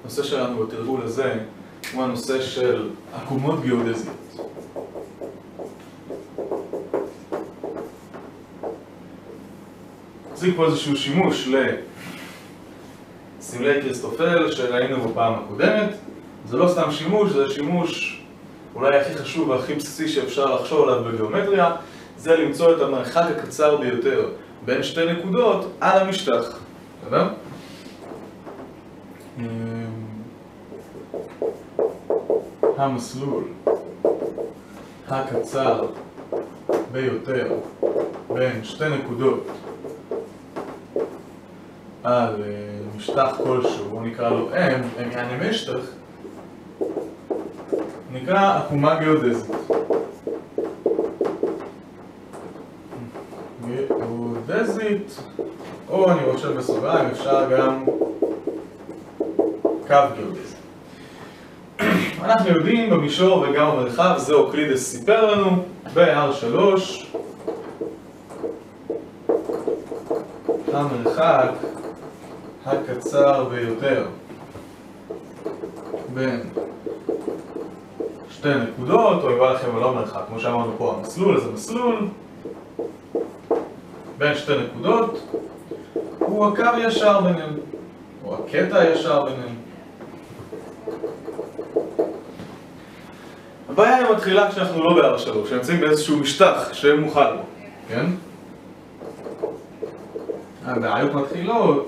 הנושא שלנו בתרגול הזה הוא הנושא של עקומות גיאודזיות. זה פה איזשהו שימוש לסמלי כריסטופל שראינו בפעם הקודמת. זה לא סתם שימוש, זה שימוש אולי הכי חשוב והכי בסיסי שאפשר לחשוב עליו בגיאומטריה, זה למצוא את המרחק הקצר ביותר בין שתי נקודות על המשטח. בסדר? המסלול הקצר ביותר בין שתי נקודות על משטח כלשהו, בואו נקרא לו M יעני משטח, נקרא עקומה גיאודזית. גיאודזית, או אני רושם בסוגריים, אפשר גם קו גיאודזי. אנחנו יודעים במישור וגם במרחב, זה אוקלידס סיפר לנו, ב-R3 המרחק הקצר ביותר בין שתי נקודות, או אם בא לכם לא מרחק, כמו שאמרנו פה המסלול, אז המסלול בין שתי נקודות הוא הקו ישר ביניהם, או הקטע הישר ביניהם. הבעיה היא מתחילה כשאנחנו לא ב-R3, שנמצאים באיזשהו משטח שמוכל בו, כן? הבעיות מתחילות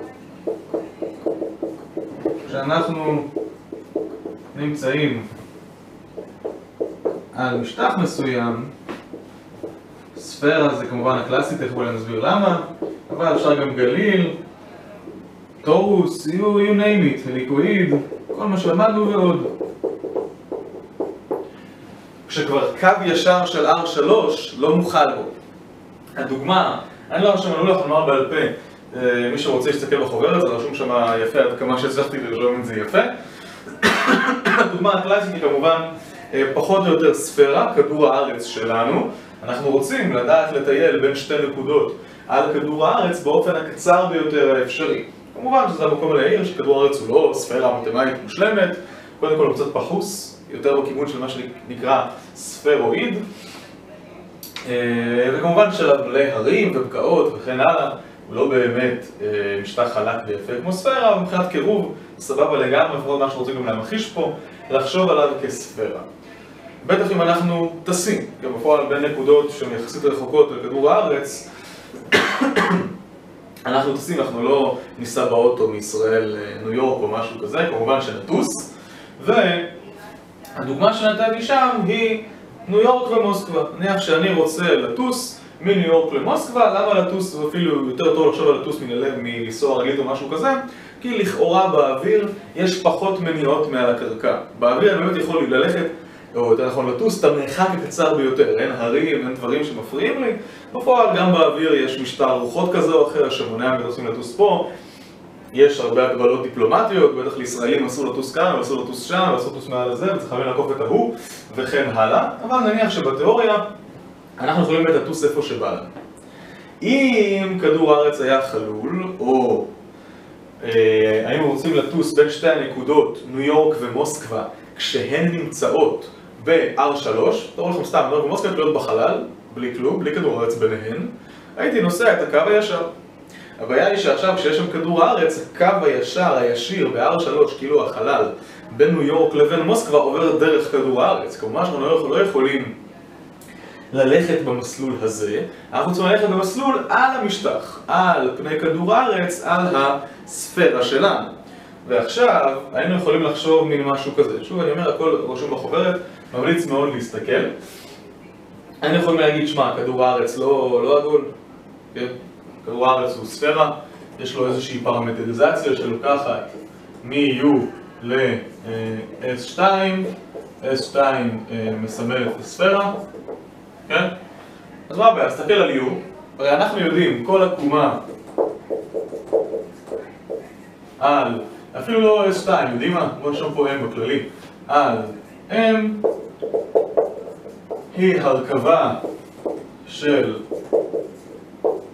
כשאנחנו נמצאים על משטח מסוים, ספירה זה כמובן הקלאסית, תכף אני נסביר למה, אבל אפשר גם גליל, טורוס, you name it, ליקואיד, כל מה שלמדנו ועוד. כשכבר קו ישר של R3 לא מוכל בו. הדוגמה, אני לא רשום, אני לא יכול לומר בעל פה, מי שרוצה להסתכל בחוברת, זה רשום שם יפה, עד כמה שהצלחתי לרשום את זה יפה. הדוגמה הקלאסית היא כמובן פחות או יותר ספירה, כדור הארץ שלנו. אנחנו רוצים לדעת לטייל בין שתי נקודות על כדור הארץ באופן הקצר ביותר האפשרי. כמובן שזה המקום להעיר שכדור הארץ הוא לא ספירה מתמטית מושלמת, קודם כל הוא קצת פחוס, יותר בכיוון של מה שנקרא ספרואיד, וכמובן שלבלי הרים ובקעות וכן הלאה, הוא לא באמת משטח חלק ויפה כמו ספירה, אבל מבחינת קירוב סבבה לגמרי, לפחות מה שרוצים גם להמחיש פה, לחשוב עליו כספירה. בטח אם אנחנו טסים, גם בפועל בין נקודות שהן יחסית רחוקות לכדור הארץ, אנחנו טסים, אנחנו לא ניסע באוטו מישראל לניו יורק או משהו כזה, כמובן שנטוס, והדוגמה שנתתי שם היא ניו יורק ומוסקבה. נניח שאני רוצה לטוס מניו יורק למוסקבה, למה לטוס, ואפילו יותר טוב לחשוב על לטוס מלנסוע רגלית או משהו כזה, כי לכאורה באוויר יש פחות מניעות מעל הקרקע. באוויר אני באמת יכול ללכת, או יותר נכון לטוס, את המרחק הקצר ביותר, אין הרים, אין דברים שמפריעים לי. בפועל גם באוויר יש משטר רוחות כזה או אחר שמונע מטוסים לטוס פה, יש הרבה הגבלות דיפלומטיות, בטח לישראלים אסור לטוס כאן, אסור לטוס שם, אסור לטוס מעל הזה, וצריך לעקוף את ההוא, וכן הלאה. אבל נניח שבתיאוריה אנחנו יכולים לטוס איפה שבא לנו. אם כדור הארץ היה חלול, או היינו רוצים לטוס בין שתי הנקודות, ניו יורק ומוסקבה, כשהן נמצאות ב-R3, תראו לכם סתם, ניו יורק ומוסקבה תלויות בחלל, בלי כלום, בלי כדור הארץ ביניהן, הייתי נוסע את הקו הישר. הבעיה היא שעכשיו כשיש שם כדור הארץ, הקו הישר, הישיר, ב-R3, כאילו החלל, בין ניו יורק לבין מוסקבה עובר דרך כדור הארץ. כמובן שאנחנו לא יכולים ללכת במסלול הזה, אנחנו צריכים ללכת במסלול על המשטח, על פני כדור הארץ, על הספירה שלנו. ועכשיו היינו יכולים לחשוב מין משהו כזה. שוב אני אומר, הכל רשום בחוברת, ממליץ מאוד להסתכל. היינו יכולים להגיד, שמע, כדור הארץ לא עגול, כן? כדור הארץ הוא ספירה, יש לו איזושהי פרמטריזציה שלוקחת מ-U ל-S2, S2 מסמל את הספירה, כן? אז מה הבעיה? תסתכל על U, הרי אנחנו יודעים, כל עקומה על, אפילו לא S2, יודעים מה? בואו נשאר פה M בכללי, על M היא הרכבה של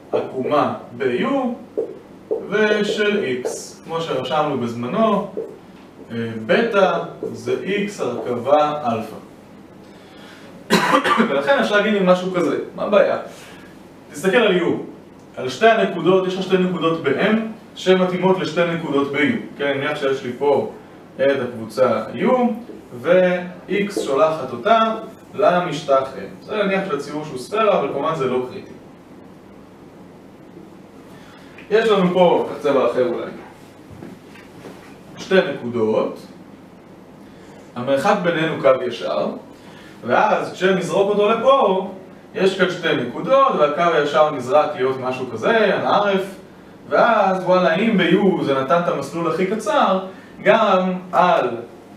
עקומה ב-U ושל X, כמו שרשמנו בזמנו, בטא זה x הרכבה אלפא. ולכן אפשר להגיד עם משהו כזה, מה הבעיה? תסתכל על U, על שתי הנקודות, יש לך שתי נקודות ב-M שמתאימות לשתי נקודות ב-U. כן, אני מניח שיש לי פה את הקבוצה U ו-X שולחת אותה למשטח M. זה נניח שהציור שהוא ספירה, אבל כמובן זה לא קריטי. יש לנו פה, צבע אחר אולי, שתי נקודות, המרחק בינינו קו ישר, ואז כשנזרוק אותו לפה, יש כאן שתי נקודות, והקו הישר נזרק להיות משהו כזה, הנערף, ואז וואלה, אם ב-U זה נתן את המסלול הכי קצר, גם על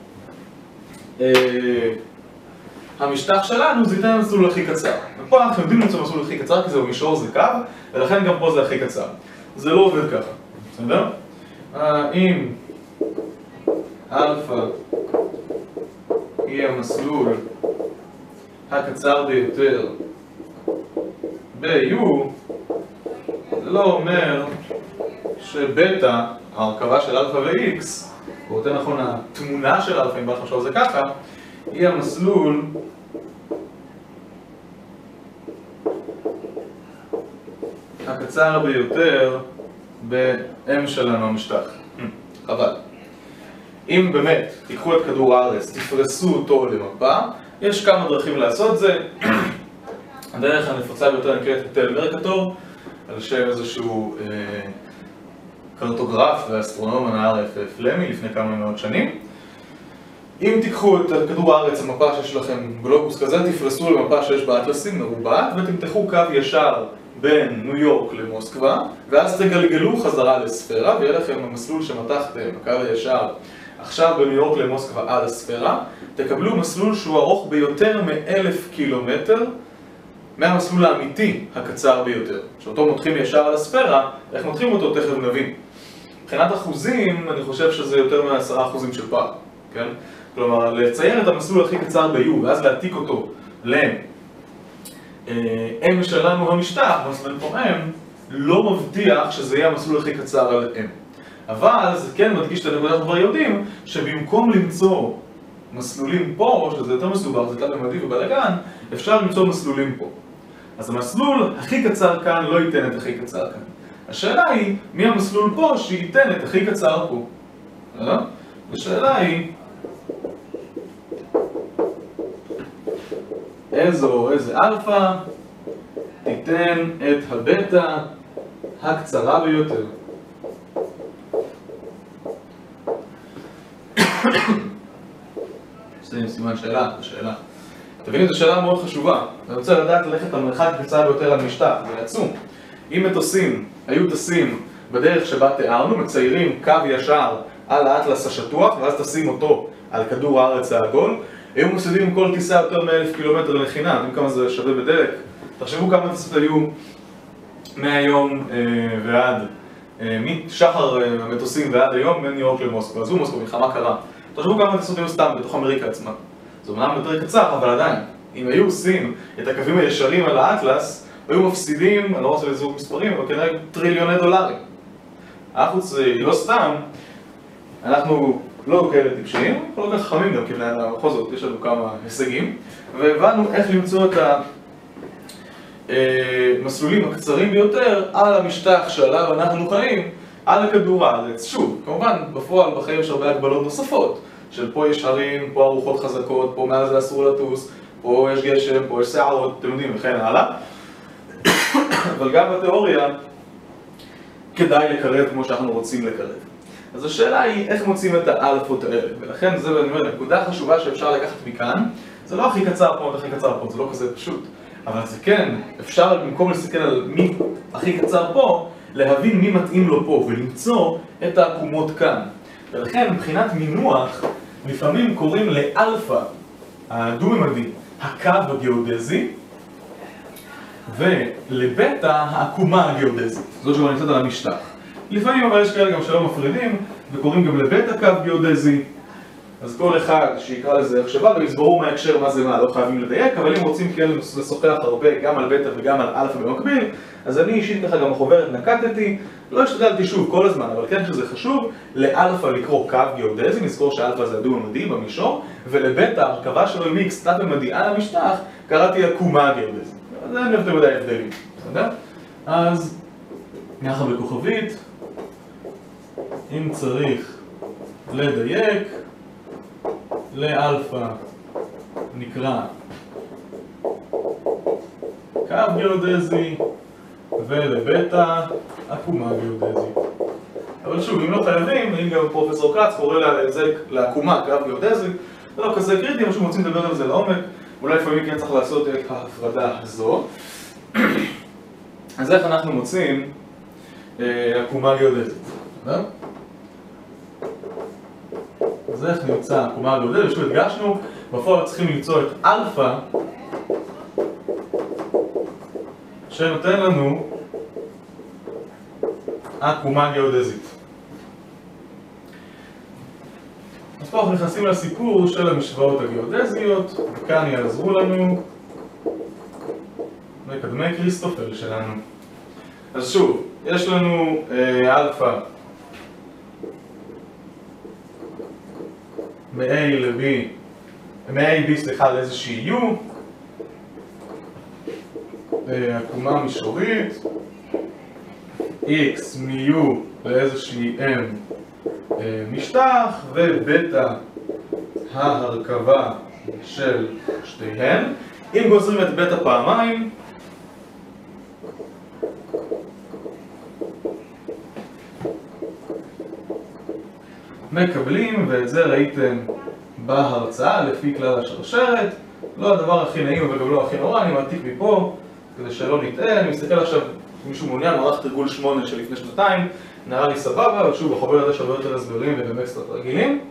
המשטח שלנו זה ייתן המסלול הכי קצר. ופה אנחנו יודעים למצוא המסלול הכי קצר, כי זה במישור זה קו, ולכן גם פה זה הכי קצר. זה לא עובד ככה, בסדר? אם אלפא יהיה המסלול הקצר ביותר ב-U, זה לא אומר שבטא, ההרכבה של אלפא ו-X, או יותר נכון התמונה של אלפא, אם בא לך עכשיו זה ככה, היא המסלול הקצר ביותר ב-M שלנו המשטח. חבל. אם באמת תיקחו את כדור הארץ, תפרסו אותו למפה, יש כמה דרכים לעשות זה. הדרך הנפוצה ביותר נקראת היטל מרקטור, על שם איזשהו קרטוגרף ואסטרונום הנהר פלמי לפני כמה מאות שנים. אם תיקחו את כדור הארץ, המפה שיש לכם גלובוס כזה, תפרסו למפה שיש בה אטלסים מרובעת ותמתחו קו ישר בין ניו יורק למוסקבה, ואז תגלגלו חזרה לספירה ויהיה לכם המסלול שמתחתם, הקו הישר עכשיו בניו יורק למוסקבה עד הספירה, תקבלו מסלול שהוא ארוך ביותר מ-1000 קילומטר מהמסלול האמיתי הקצר ביותר, שאותו מותחים ישר על הספירה. איך מותחים אותו תכף נבין. מבחינת אחוזים אני חושב שזה יותר מ10% של פער, כן? כלומר לצייר את המסלול הכי קצר ב-U ואז להעתיק אותו ל-M שלנו המשטח, מסלול פה M, לא מבטיח שזה יהיה המסלול הכי קצר על M. אבל זה כן מדגיש את הנקודה שאנחנו כבר יודעים שבמקום למצוא מסלולים פה, שזה יותר מסובך, זה תלת ממדי ובלגן, אפשר למצוא מסלולים פה. אז המסלול הכי קצר כאן לא ייתן את הכי קצר כאן. השאלה היא, מי המסלול פה שייתן את הכי קצר פה? השאלה היא, איזה אלפא תיתן את הבטא הקצרה ביותר. זה סימן שאלה, השאלה. תבינו, זו שאלה מאוד חשובה. אני רוצה לדעת ללכת המרחק קצר ביותר על משטח, זה עצום. אם מטוסים היו טסים בדרך שבה תיארנו, מציירים קו ישר על האטלס השטוח, ואז טסים אותו על כדור הארץ העגול, היו מפסידים עם כל טיסה יותר מ-1000 קילומטר לחינם. יודעים כמה זה שווה בדלק? תחשבו כמה טיסות היו מהיום ועד, משחר המטוסים ועד היום בין ניו יורק למוסקבה. זו מוסקבה, מלחמה קרה. תחשבו כמה טיסות היו סתם בתוך אמריקה עצמה. זה אומנם יותר קצר, אבל עדיין. אם היו עושים את הקווים הישרים על האטלס, היו מפסידים, אני לא רוצה לזרוק מספרים, אבל כנראה טריליוני דולרים. החוץ היא לא סתם, אנחנו לא כאלה טיפשים, אנחנו לא כך חכמים גם כבני אדם, בכל זאת יש לנו כמה הישגים, והבנו איך למצוא את המסלולים הקצרים ביותר על המשטח שעליו אנחנו חיים, על הכדור הארץ. שוב, כמובן, בפועל בחיים יש הרבה הגבלות נוספות, של פה יש הרים, פה הרוחות חזקות, פה מעל זה אסור לטוס, פה יש גשם, פה יש שערות, אתם יודעים, וכן הלאה. אבל גם בתיאוריה כדאי לקרב כמו שאנחנו רוצים לקרב. אז השאלה היא איך מוצאים את האלפות האלה, ולכן זה אני אומר, נקודה חשובה שאפשר לקחת מכאן, זה לא הכי קצר פה, הכי קצר פה, זה לא כזה פשוט, אבל זה כן, אפשר במקום להסתכל על מי הכי קצר פה, להבין מי מתאים לו פה ולמצוא את העקומות כאן. ולכן מבחינת מינוח, לפעמים קוראים לאלפא הדו-ממדי הקו הגיאודזי, ולבטא העקומה הגיאודזית, זאת שכבר נמצאת על המשטח. לפעמים אבל יש כאלה גם שלא מפרידים וקוראים גם לבטא קו גיאודזי, אז כל אחד שיקרא לזה איך שבא ויסברו מההקשר מה זה מה, לא חייבים לדייק, אבל אם רוצים כן לשוחח הרבה גם על בטא וגם על אלפא במקביל, אז אני אישית ככה גם בחוברת נקטתי, לא השתדלתי שוב כל הזמן, אבל כן שזה חשוב, לאלפא לקרוא קו גיאודזי, נזכור שאלפא זה הדו-ממדי במישור, ולבטא, הרכבה שלו עם X תת-ממדי על המשטח, קראתי עקומה גיאודזית. זה אין יותר מדי הבדלים, בסדר? אז ככה בכוכבית, אם צריך לדייק, לאלפא נקרא קו גיאודזי ולבטא עקומה גיאודזית. אבל שוב, אם לא חייבים, אם גם פרופסור קץ קורא לזה לעקומה קו גיאודזית, זה לא כזה קריטי, אבל שוב רוצים לדבר על זה לעומק, אולי לפעמים כן צריך לעשות את ההפרדה הזו. אז איך אנחנו מוצאים עקומה גיאודזית? אז איך נמצא עקומה גיאודזית? שוב הדגשנו, בפועל צריכים למצוא את אלפא שנותן לנו עקומה גיאודזית. אז פה אנחנו נכנסים לסיפור של המשוואות הגיאודזיות, וכאן יעזרו לנו מקדמי כריסטופל שלנו. אז שוב, יש לנו אלפא מ-A לאיזושהי U, עקומה מישורית, X מ-U לאיזושהי M משטח, ובטא ההרכבה של שתיהן. אם גוזרים את בטא פעמיים, מקבלים, ואת זה ראיתם בהרצאה לפי כלל השרשרת. לא הדבר הכי נעים אבל גם לא הכי נורא, אני מעתיק מפה כדי שלא נטעה. אני מסתכל עכשיו, אם מישהו מעוניין, מערך תרגול 8 של לפני שנתיים, נראה לי סבבה, אבל שוב, בחוברת הזה שווה יותר הסברים וגם אקסטרה רגילים.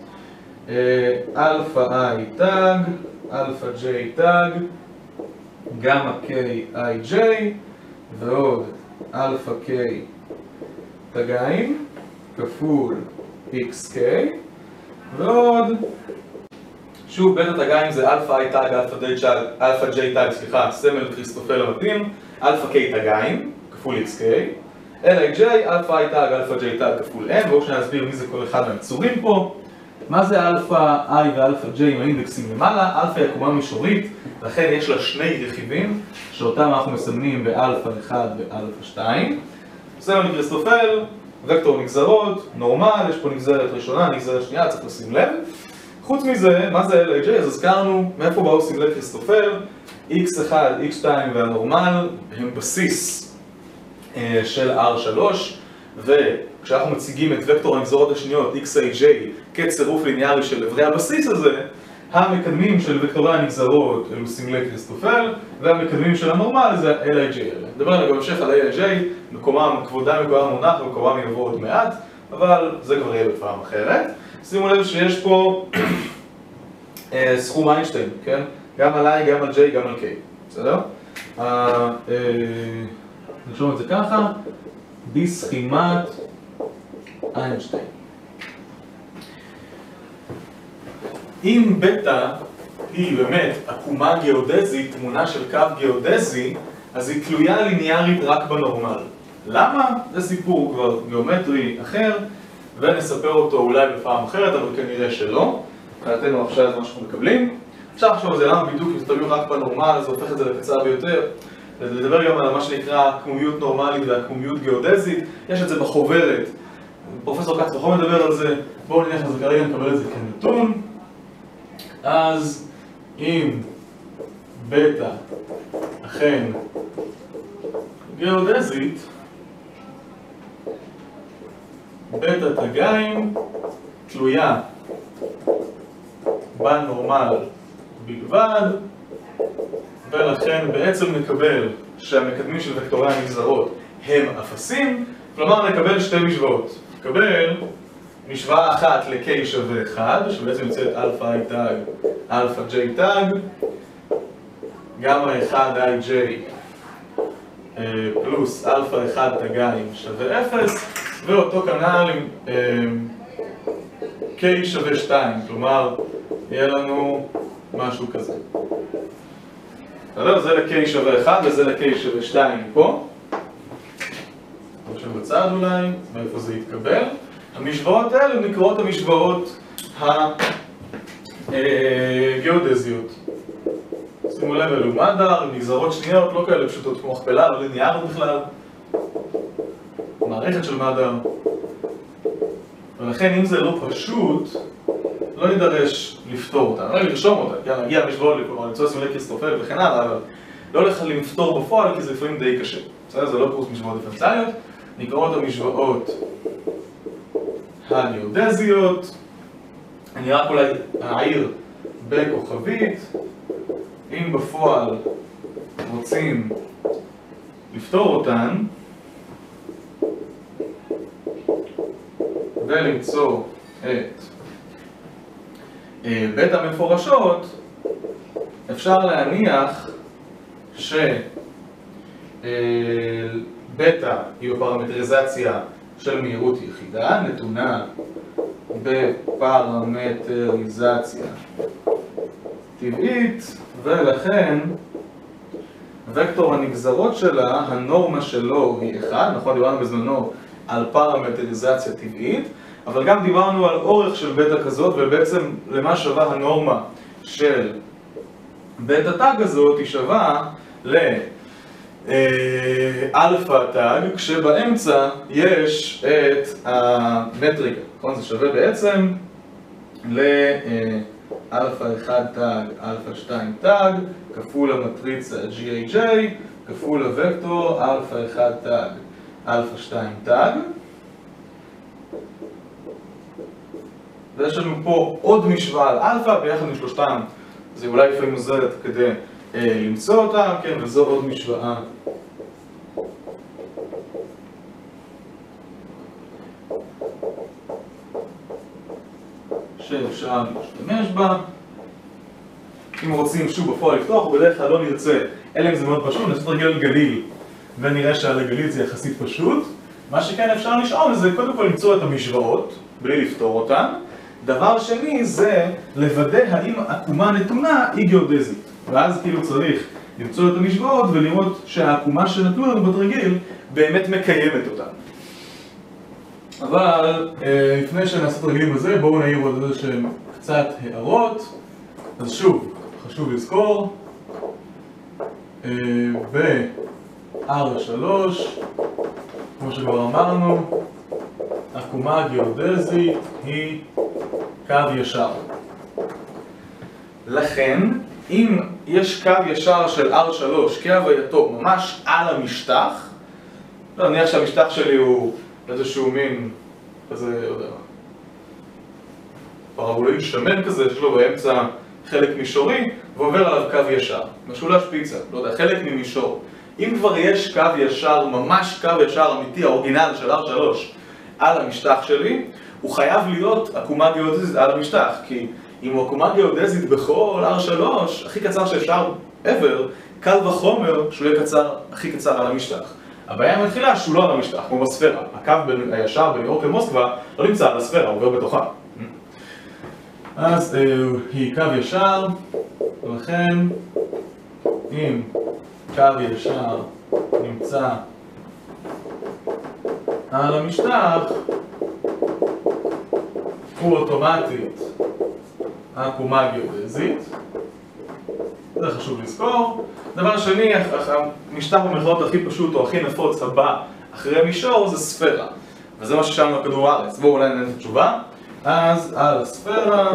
אלפא I תג, אלפא J תג, גמא K I J, ועוד אלפא K תגיים, כפול XK, ועוד שוב בטא תגיים זה אלפא I תג, אלפא J תג, סליחה, סמל כריסטופל המתאים, אלפא K תגיים, כפול XK, LIJ, אלפא I תג, אלפא J תג, כפול N, ועוד שניה נסביר מי זה כל אחד מהצורים פה. מה זה אלפא I ואלפא J עם האינדקסים למעלה? אלפא היא עקומה מישורית, לכן יש לה שני רכיבים, שאותם אנחנו מסמנים באלפא 1 ואלפא 2. סמל כריסטופל, וקטור נגזרות, נורמל, יש פה נגזרת ראשונה, נגזרת שנייה, צריך לשים לב. חוץ מזה, מה זה LIJ? אז הזכרנו מאיפה באו סמלי כריסטופל, X1, X2 והנורמל הם בסיס של R3, וכשאנחנו מציגים את וקטור הנגזרות השניות XIJ כצירוף ליניארי של אברי הבסיס הזה, המקדמים של וקטורי הנגזרות אלו סמלי כריסטופל, והמקדמים של הנורמל זה LIJ. נדבר עליו בהמשך על LIJ, כבודם מקומם מונח ומקומם יבוא עוד מעט, אבל זה כבר יהיה בפעם אחרת. שימו לב שיש פה סכום איינשטיין, כן? גם על I, גם על J, גם על K, בסדר? נרשום את זה ככה, בסכימת איינשטיין. אם בטא היא באמת עקומה גיאודזית, תמונה של קו גיאודזי, אז היא תלויה ליניארית רק בנורמל. למה? זה סיפור כבר גיאומטרי אחר, ונספר אותו אולי בפעם אחרת, אבל כנראה שלא. מבחינתנו עכשיו זה מה שאנחנו מקבלים. אפשר לחשוב על זה, למה בדיוק אם זה תלוי רק בנורמל, זה הופך את זה לקצר ביותר. לדבר גם על מה שנקרא עקמומיות נורמלית ועקמומיות גיאודזית, יש את זה בחוברת. פרופסור קץ בכל מדבר על זה, בואו נניח לזה כרגע נקבל את זה כנתון. אז אם בטא אכן גיאודזית, בטא תגיים תלויה בנורמל בלבד, ולכן בעצם נקבל שהמקדמים של וקטורי הנגזרות הם אפסים, כלומר נקבל שתי משוואות. נקבל משוואה אחת ל-K שווה 1, שבעצם יוצאת אלפא I תג, אלפא J תג, גמא 1 IJ פלוס אלפא 1 תגיים שווה 0, ואותו כנ"ל עם k שווה 2, כלומר, יהיה לנו משהו כזה. זה ל-k שווה 1 וזה ל-k שווה 2 פה. עכשיו בצד אולי, מאיפה זה יתקבל. המשוואות האלה נקראות המשוואות הגיאודזיות. שימו לב, אלו מדר, נגזרות שניות, לא כאלה פשוטות כמו הכפלה, לא ליניאריות בכלל. מערכת של מדר. ולכן אם זה לא פשוט, לא נידרש לפתור אותה, לא לרשום אותה, כי נגיע המשוואות, כלומר למצוא סימולי קריסטופל וכן הלאה, אבל לא הולך לפתור בפועל, כי זה לפעמים די קשה. בסדר? זה לא קורס משוואות דיפרנציאליות, נקראות המשוואות הגיאודזיות. אני רק אולי אעיר בכוכבית, אם בפועל רוצים לפתור אותן ולמצוא את בטא מפורשות, אפשר להניח שבטא היא בפרמטריזציה של מהירות יחידה, נתונה בפרמטריזציה טבעית, ולכן וקטור הנגזרות שלה, הנורמה שלו היא 1, נכון? דיברנו בזמנו על פרמטריזציה טבעית, אבל גם דיברנו על אורך של בטא כזאת, ובעצם למה שווה הנורמה של בטא טאג הזאת, היא שווה לאלפא טאג, כשבאמצע יש את המטריקה, נכון? זה שווה בעצם לאלפא 1 טאג, אלפא 2 טאג, כפול המטריצה GAJ, כפול הוקטור אלפא 1 טאג, אלפא 2 טאג. ויש לנו פה עוד משוואה על אלפא, ביחד עם שלושתם זה אולי לפעמים עוזרת כדי למצוא אותם, כן, וזו עוד משוואה שאפשר להשתמש בה. אם רוצים שוב בפועל לפתוח, ובדרך כלל לא נרצה, אלא אם זה מאוד פשוט, נעשה תרגיל גליל ונראה שעל הגליל זה יחסית פשוט. מה שכן אפשר לשאול זה קודם כל למצוא את המשוואות בלי לפתור אותן. דבר שני זה לוודא האם עקומה נתונה היא גיאודזית, ואז כאילו צריך למצוא את המשוואות ולראות שהעקומה שנתנו לנו בתרגיל באמת מקיימת אותה. אבל לפני שנעשה תרגילים בזה, בואו נעיר עוד איזה שהם קצת הערות. אז שוב, חשוב לזכור ב-R3, כמו שכבר אמרנו, עקומה גיאודזית היא קו ישר. לכן, אם יש קו ישר של R3 כהווייתו ממש על המשטח, נניח שהמשטח שלי הוא איזשהו מין כזה, לא יודע, פרבולואיד שמן כזה, יש לו באמצע חלק מישורי ועובר עליו קו ישר, משולש פיצה, לא יודע, חלק ממישור. אם כבר יש קו ישר, ממש קו ישר אמיתי, האורגינל של R3 על המשטח שלי, הוא חייב להיות עקומה גיאודזית על המשטח, כי אם הוא עקומה גיאודזית בכל R3, הכי קצר שאפשר ever, קל וחומר שהוא יהיה הכי קצר על המשטח. הבעיה מתחילה שהוא לא על המשטח, כמו בספירה. הקו הישר בין ניו יורק למוסקבה לא נמצא על הספירה, הוא עובר בתוכה. אז היא קו ישר, ולכן אם קו ישר נמצא על המשטח, הוא אוטומטית עקומה גיאודזית. זה חשוב לזכור. דבר שני, המשטח במרכאות הכי פשוט או הכי נפוץ הבא אחרי מישור זה ספירה, וזה מה ששאלנו על כדור הארץ. בואו אולי נראה את התשובה. אז על הספירה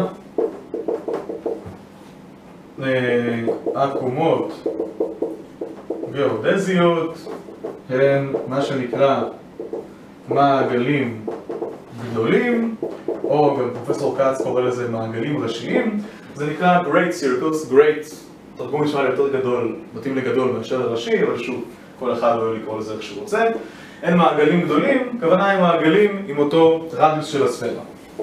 עקומות גיאודזיות הן מה שנקרא מעגלים גדולים, או גם פרופסור קאץ קורא לזה מעגלים ראשיים. זה נקרא Great Circles. Great תרגום נשמע לי יותר גדול, מתאים לגדול מאשר לראשי, אבל שוב, כל אחד לא לקרוא לזה איך שהוא רוצה. אין מעגלים גדולים, הכוונה היא מעגלים עם אותו רדיוס של הספירה.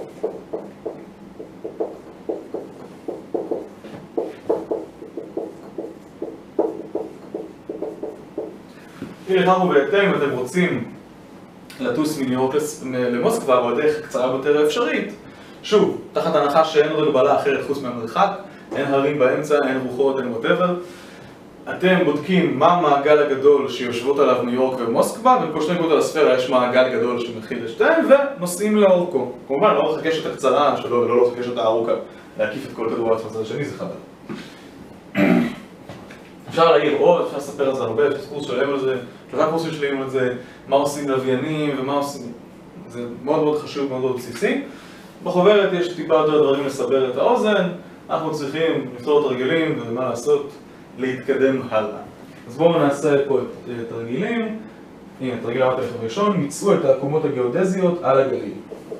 הנה אנחנו בהתאם, אם אתם רוצים לטוס מניו יורק למוסקבה, או הדרך קצרה ביותר האפשרית, שוב, תחת הנחה שאין עוד הגבלה אחרת חוץ מהמרחק, אין הרים באמצע, אין רוחות, אין whatever. אתם בודקים מה המעגל הגדול שיושבות עליו ניו יורק ומוסקבה, ובכל שני נקודות על הספירה יש מעגל גדול שמכיל את שתיהם, ונוסעים לאורכו. כמובן, לאורך הקשת הקצרה שלו, ולא לאורך הקשת הארוכה, להקיף את כל כדור הארץ מהצד השני, זה חבל. אפשר להעיר עוד, אפשר לספר על זה הרבה, יש קורס שלם על זה, שלושה קורסים שלמים על זה, מה עושים לוויינים ומה עושים... זה מאוד מאוד חשוב, מאוד מאוד בסיסי. בחוברת יש טיפה יותר דברים לסבר את האוזן, אנחנו צריכים לפתור תרגילים ומה לעשות, להתקדם הלאה. אז בואו נעשה פה את תרגילים. הנה, תרגיל המטה הראשון, מצאו את העקומות הגיאודזיות על הגליל.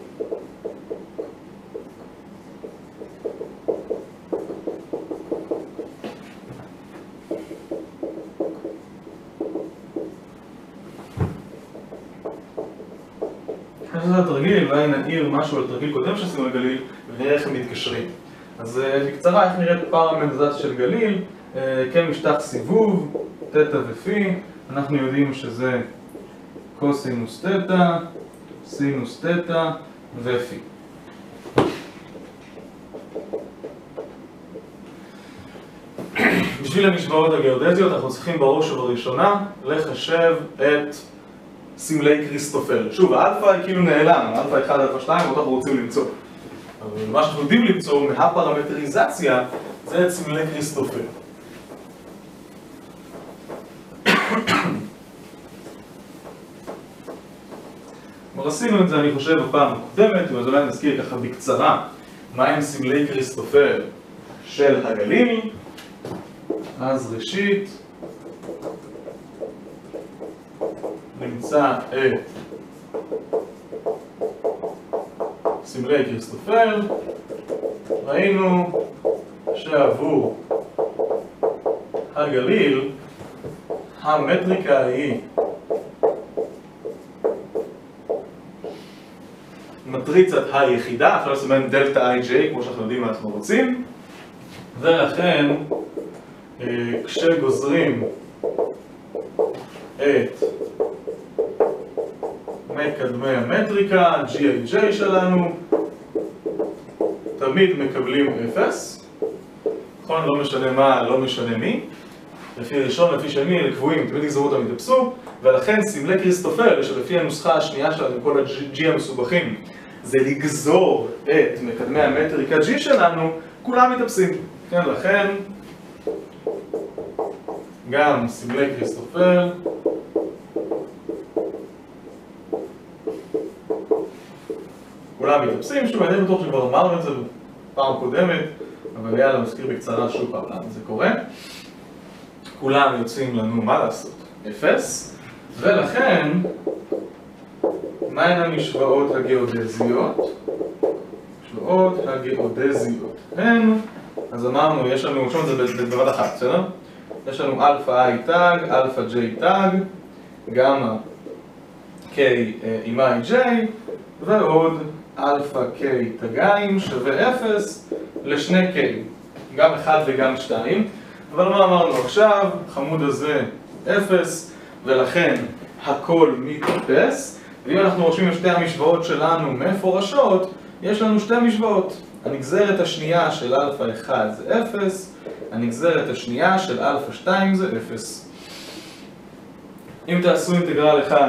נעשה את התרגיל, ואולי נעיר משהו על תרגיל קודם שעשינו לגליל, ונראה איך הם מתקשרים. אז בקצרה, איך נראית פרמנטיזציה של גליל? כמשטח סיבוב, תטא ופי, אנחנו יודעים שזה קוסינוס תטא, סינוס תטא ופי. בשביל המשוואות הגיאודזיות אנחנו צריכים בראש ובראשונה לחשב את סמלי כריסטופל. שוב, האלפא היא כאילו נעלם, האלפא 1, אלפא 2, אותו אנחנו רוצים למצוא. אבל מה שאנחנו יודעים למצוא מהפרמטריזציה זה את סמלי כריסטופל. כבר עשינו את זה, אני חושב, בפעם הקודמת, אז אולי נזכיר ככה בקצרה מהם סמלי כריסטופל של הגליל. אז ראשית נמצא את סמלי כריסטופל. ראינו שעבור הגליל המטריקה היא מטריצת היחידה, אפשר לסמן דלטה IJ כמו שאנחנו יודעים מה אנחנו רוצים, ולכן כשגוזרים את מקדמי המטריקה, GIJ שלנו, תמיד מקבלים 0, נכון? לא משנה מה, לא משנה מי, לפי ראשון, לפי שני, אלה קבועים, תמיד יגזרו אותם יתאפסו, ולכן סמלי כריסטופל, שלפי הנוסחה השנייה שלנו, כל ה-G המסובכים, זה לגזור את מקדמי המטריקה G שלנו, כולם מתאפסים. כן, לכן גם סמלי כריסטופל כולם מתאפסים. שוב, אני בטוח שכבר אמרנו את זה בפעם קודמת, אבל יאללה, נזכיר בקצרה שוב פעם למה זה קורה. כולם יוצאים לנו מה לעשות? 0, ולכן מהן המשוואות הגיאודזיות? המשוואות הגיאודזיות הן, אז אמרנו, יש לנו, שוב את זה בבת אחת, בסדר? יש לנו אלפא I טאג, אלפא J טאג, גמא K עם IJ, ועוד אלפא K תגיים שווה 0 לשני K, גם 1 וגם 2. אבל מה אמרנו עכשיו? חמוד הזה 0, ולכן הכל מתאפס. ואם אנחנו רושמים את שתי המשוואות שלנו מפורשות, יש לנו שתי משוואות. הנגזרת השנייה של אלפא 1 זה 0, הנגזרת השנייה של אלפא 2 זה 0. אם תעשו אינטגרל 1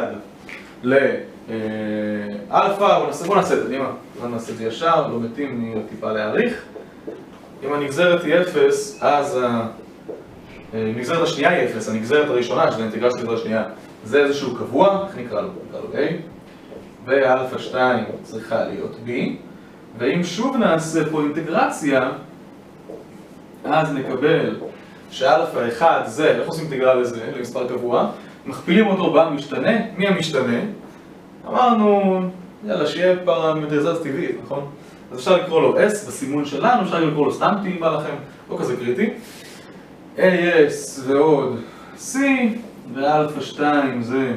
לאלפא, בואו נעשה את זה, בואו נעשה את זה ישר, לא מתים טיפה להאריך. אם הנגזרת היא 0, אז הנגזרת השנייה היא 0, הנגזרת הראשונה של האינטגרל של הנגזרת השנייה זה איזשהו קבוע, איך נקרא לו? נקרא לו A, ואלפא 2 צריכה להיות B, ואם שוב נעשה פה אינטגרציה, אז נקבל שאלפא 1 זה, איך עושים אינטגרל לזה, למספר קבוע, מכפילים אותו במשתנה. מי המשתנה? אמרנו, יאללה, שיהיה פרמטריזציה טבעית, נכון? אז אפשר לקרוא לו S בסימון שלנו, אפשר לקרוא לו סתם T אם בא לכם, לא כזה קריטי. AS ועוד C, ואלפא 2 זה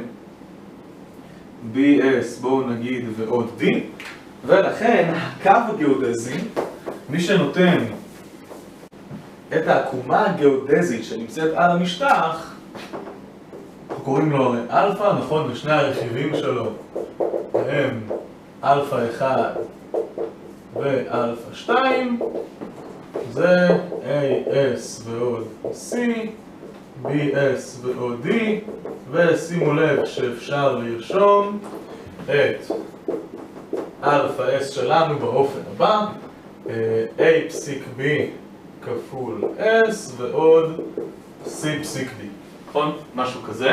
BS, בואו נגיד, ועוד D. ולכן הקו הגיאודזי, מי שנותן את העקומה הגיאודזית שנמצאת על המשטח, אנחנו קוראים לו אלפא, נכון? ושני הרכיבים שלו הם אלפא 1 ואלפא 2 זה AS ועוד C, BS ועוד D, ושימו לב שאפשר לרשום את אלפא S שלנו באופן הבא, A פסיק B כפול S ועוד C פסיק D, נכון? משהו כזה.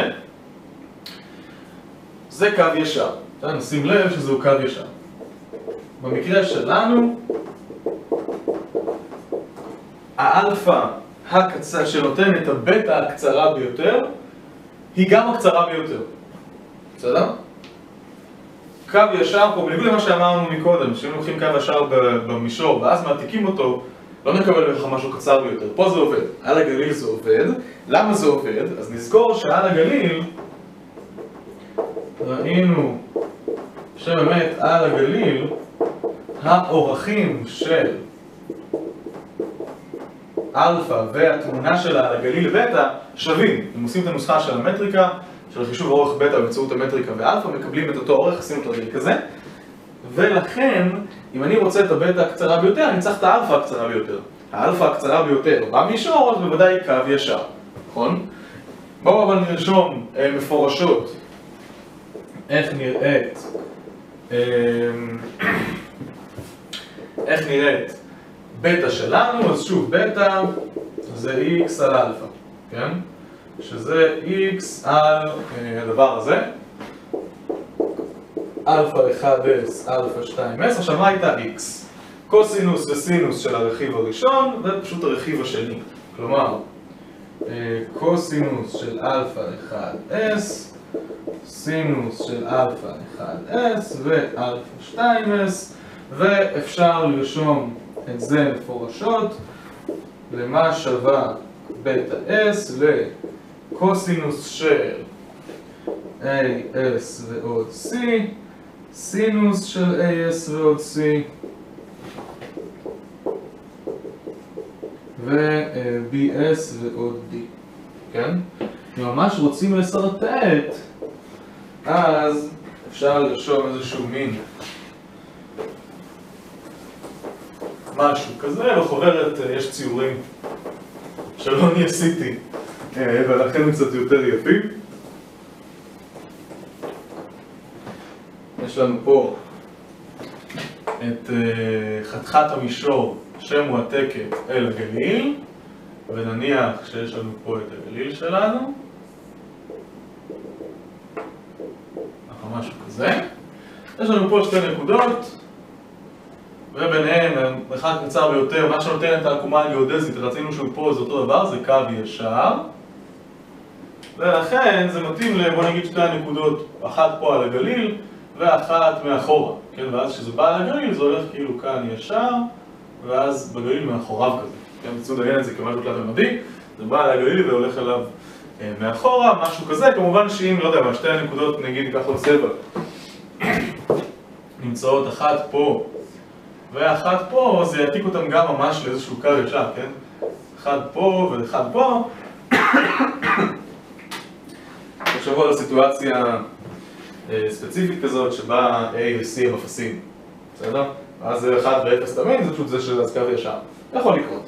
זה קו ישר, נשים לב שזהו קו ישר. במקרה שלנו האלפא הקצרה שנותן את הבטא הקצרה ביותר היא גם הקצרה ביותר, בסדר? קו ישר פה, בניגוד למה שאמרנו מקודם, שאם לוקחים קו ישר במישור ואז מעתיקים אותו, לא נקבל לך משהו קצר ביותר. פה זה עובד, על הגליל זה עובד. למה זה עובד? אז נזכור שעל הגליל ראינו שבאמת על הגליל האורכים של אלפא והתמונה שלה על הגליל בטא שווים. אם עושים את הנוסחה של המטריקה, של חישוב אורך בטא באמצעות המטריקה ואלפא, מקבלים את אותו אורך, עשינו תרגיל כזה. ולכן, אם אני רוצה את הבטא הקצרה ביותר, אני צריך את האלפא הקצרה ביותר. האלפא הקצרה ביותר במישור, אז בוודאי קו ישר, נכון? בואו אבל נרשום מפורשות איך נראית בטא שלנו. אז שוב, בטא זה x על אלפא, כן? שזה x על הדבר הזה, אלפא 1s, אלפא 2s. עכשיו מה הייתה x? קוסינוס וסינוס של הרכיב הראשון ופשוט הרכיב השני. כלומר, קוסינוס של אלפא 1s, סינוס של אלפא 1s ואלפא 2s, ואפשר לרשום את זה מפורשות למה שווה בטא s לקוסינוס של AS ועוד C, סינוס של AS ועוד C, ו-BS ועוד D, כן? אם ממש רוצים לסרטט, אז אפשר לרשום איזשהו מין משהו כזה. בחוברת יש ציורים שלא אני עשיתי, ולכן הם קצת יותר יפים. יש לנו פה את חתיכת המישור שמועתקת אל הגליל, ונניח שיש לנו פה את הגליל שלנו, משהו כזה. יש לנו פה שתי נקודות, וביניהם מרחק קצר ביותר, מה שנותן את העקומה הגיאודזית, רצינו שפה זה אותו דבר, זה קו ישר, ולכן זה מתאים בוא נגיד שתי הנקודות, אחת פה על הגליל ואחת מאחורה, כן? ואז כשזה בא על הגליל זה הולך כאילו כאן ישר, ואז בגליל מאחוריו כזה, כן? תצאו לדמיין את זה כמשהו תלת-ממדי, זה בא על הגליל והולך אליו מאחורה, משהו כזה. כמובן שאם, לא יודע מה, שתי הנקודות נגיד ניקח עוד צבע נמצאות אחת פה ואחת פה, אז זה יעתיק אותם גם ממש לאיזשהו קו ישר, כן? אחד פה ואחד פה. תחשבו על סיטואציה ספציפית כזאת שבה A ו-C הם אפסים, בסדר? אז זה 1 ו-0 תמיד, זה פשוט זה שזה קו ישר, יכול לקרות.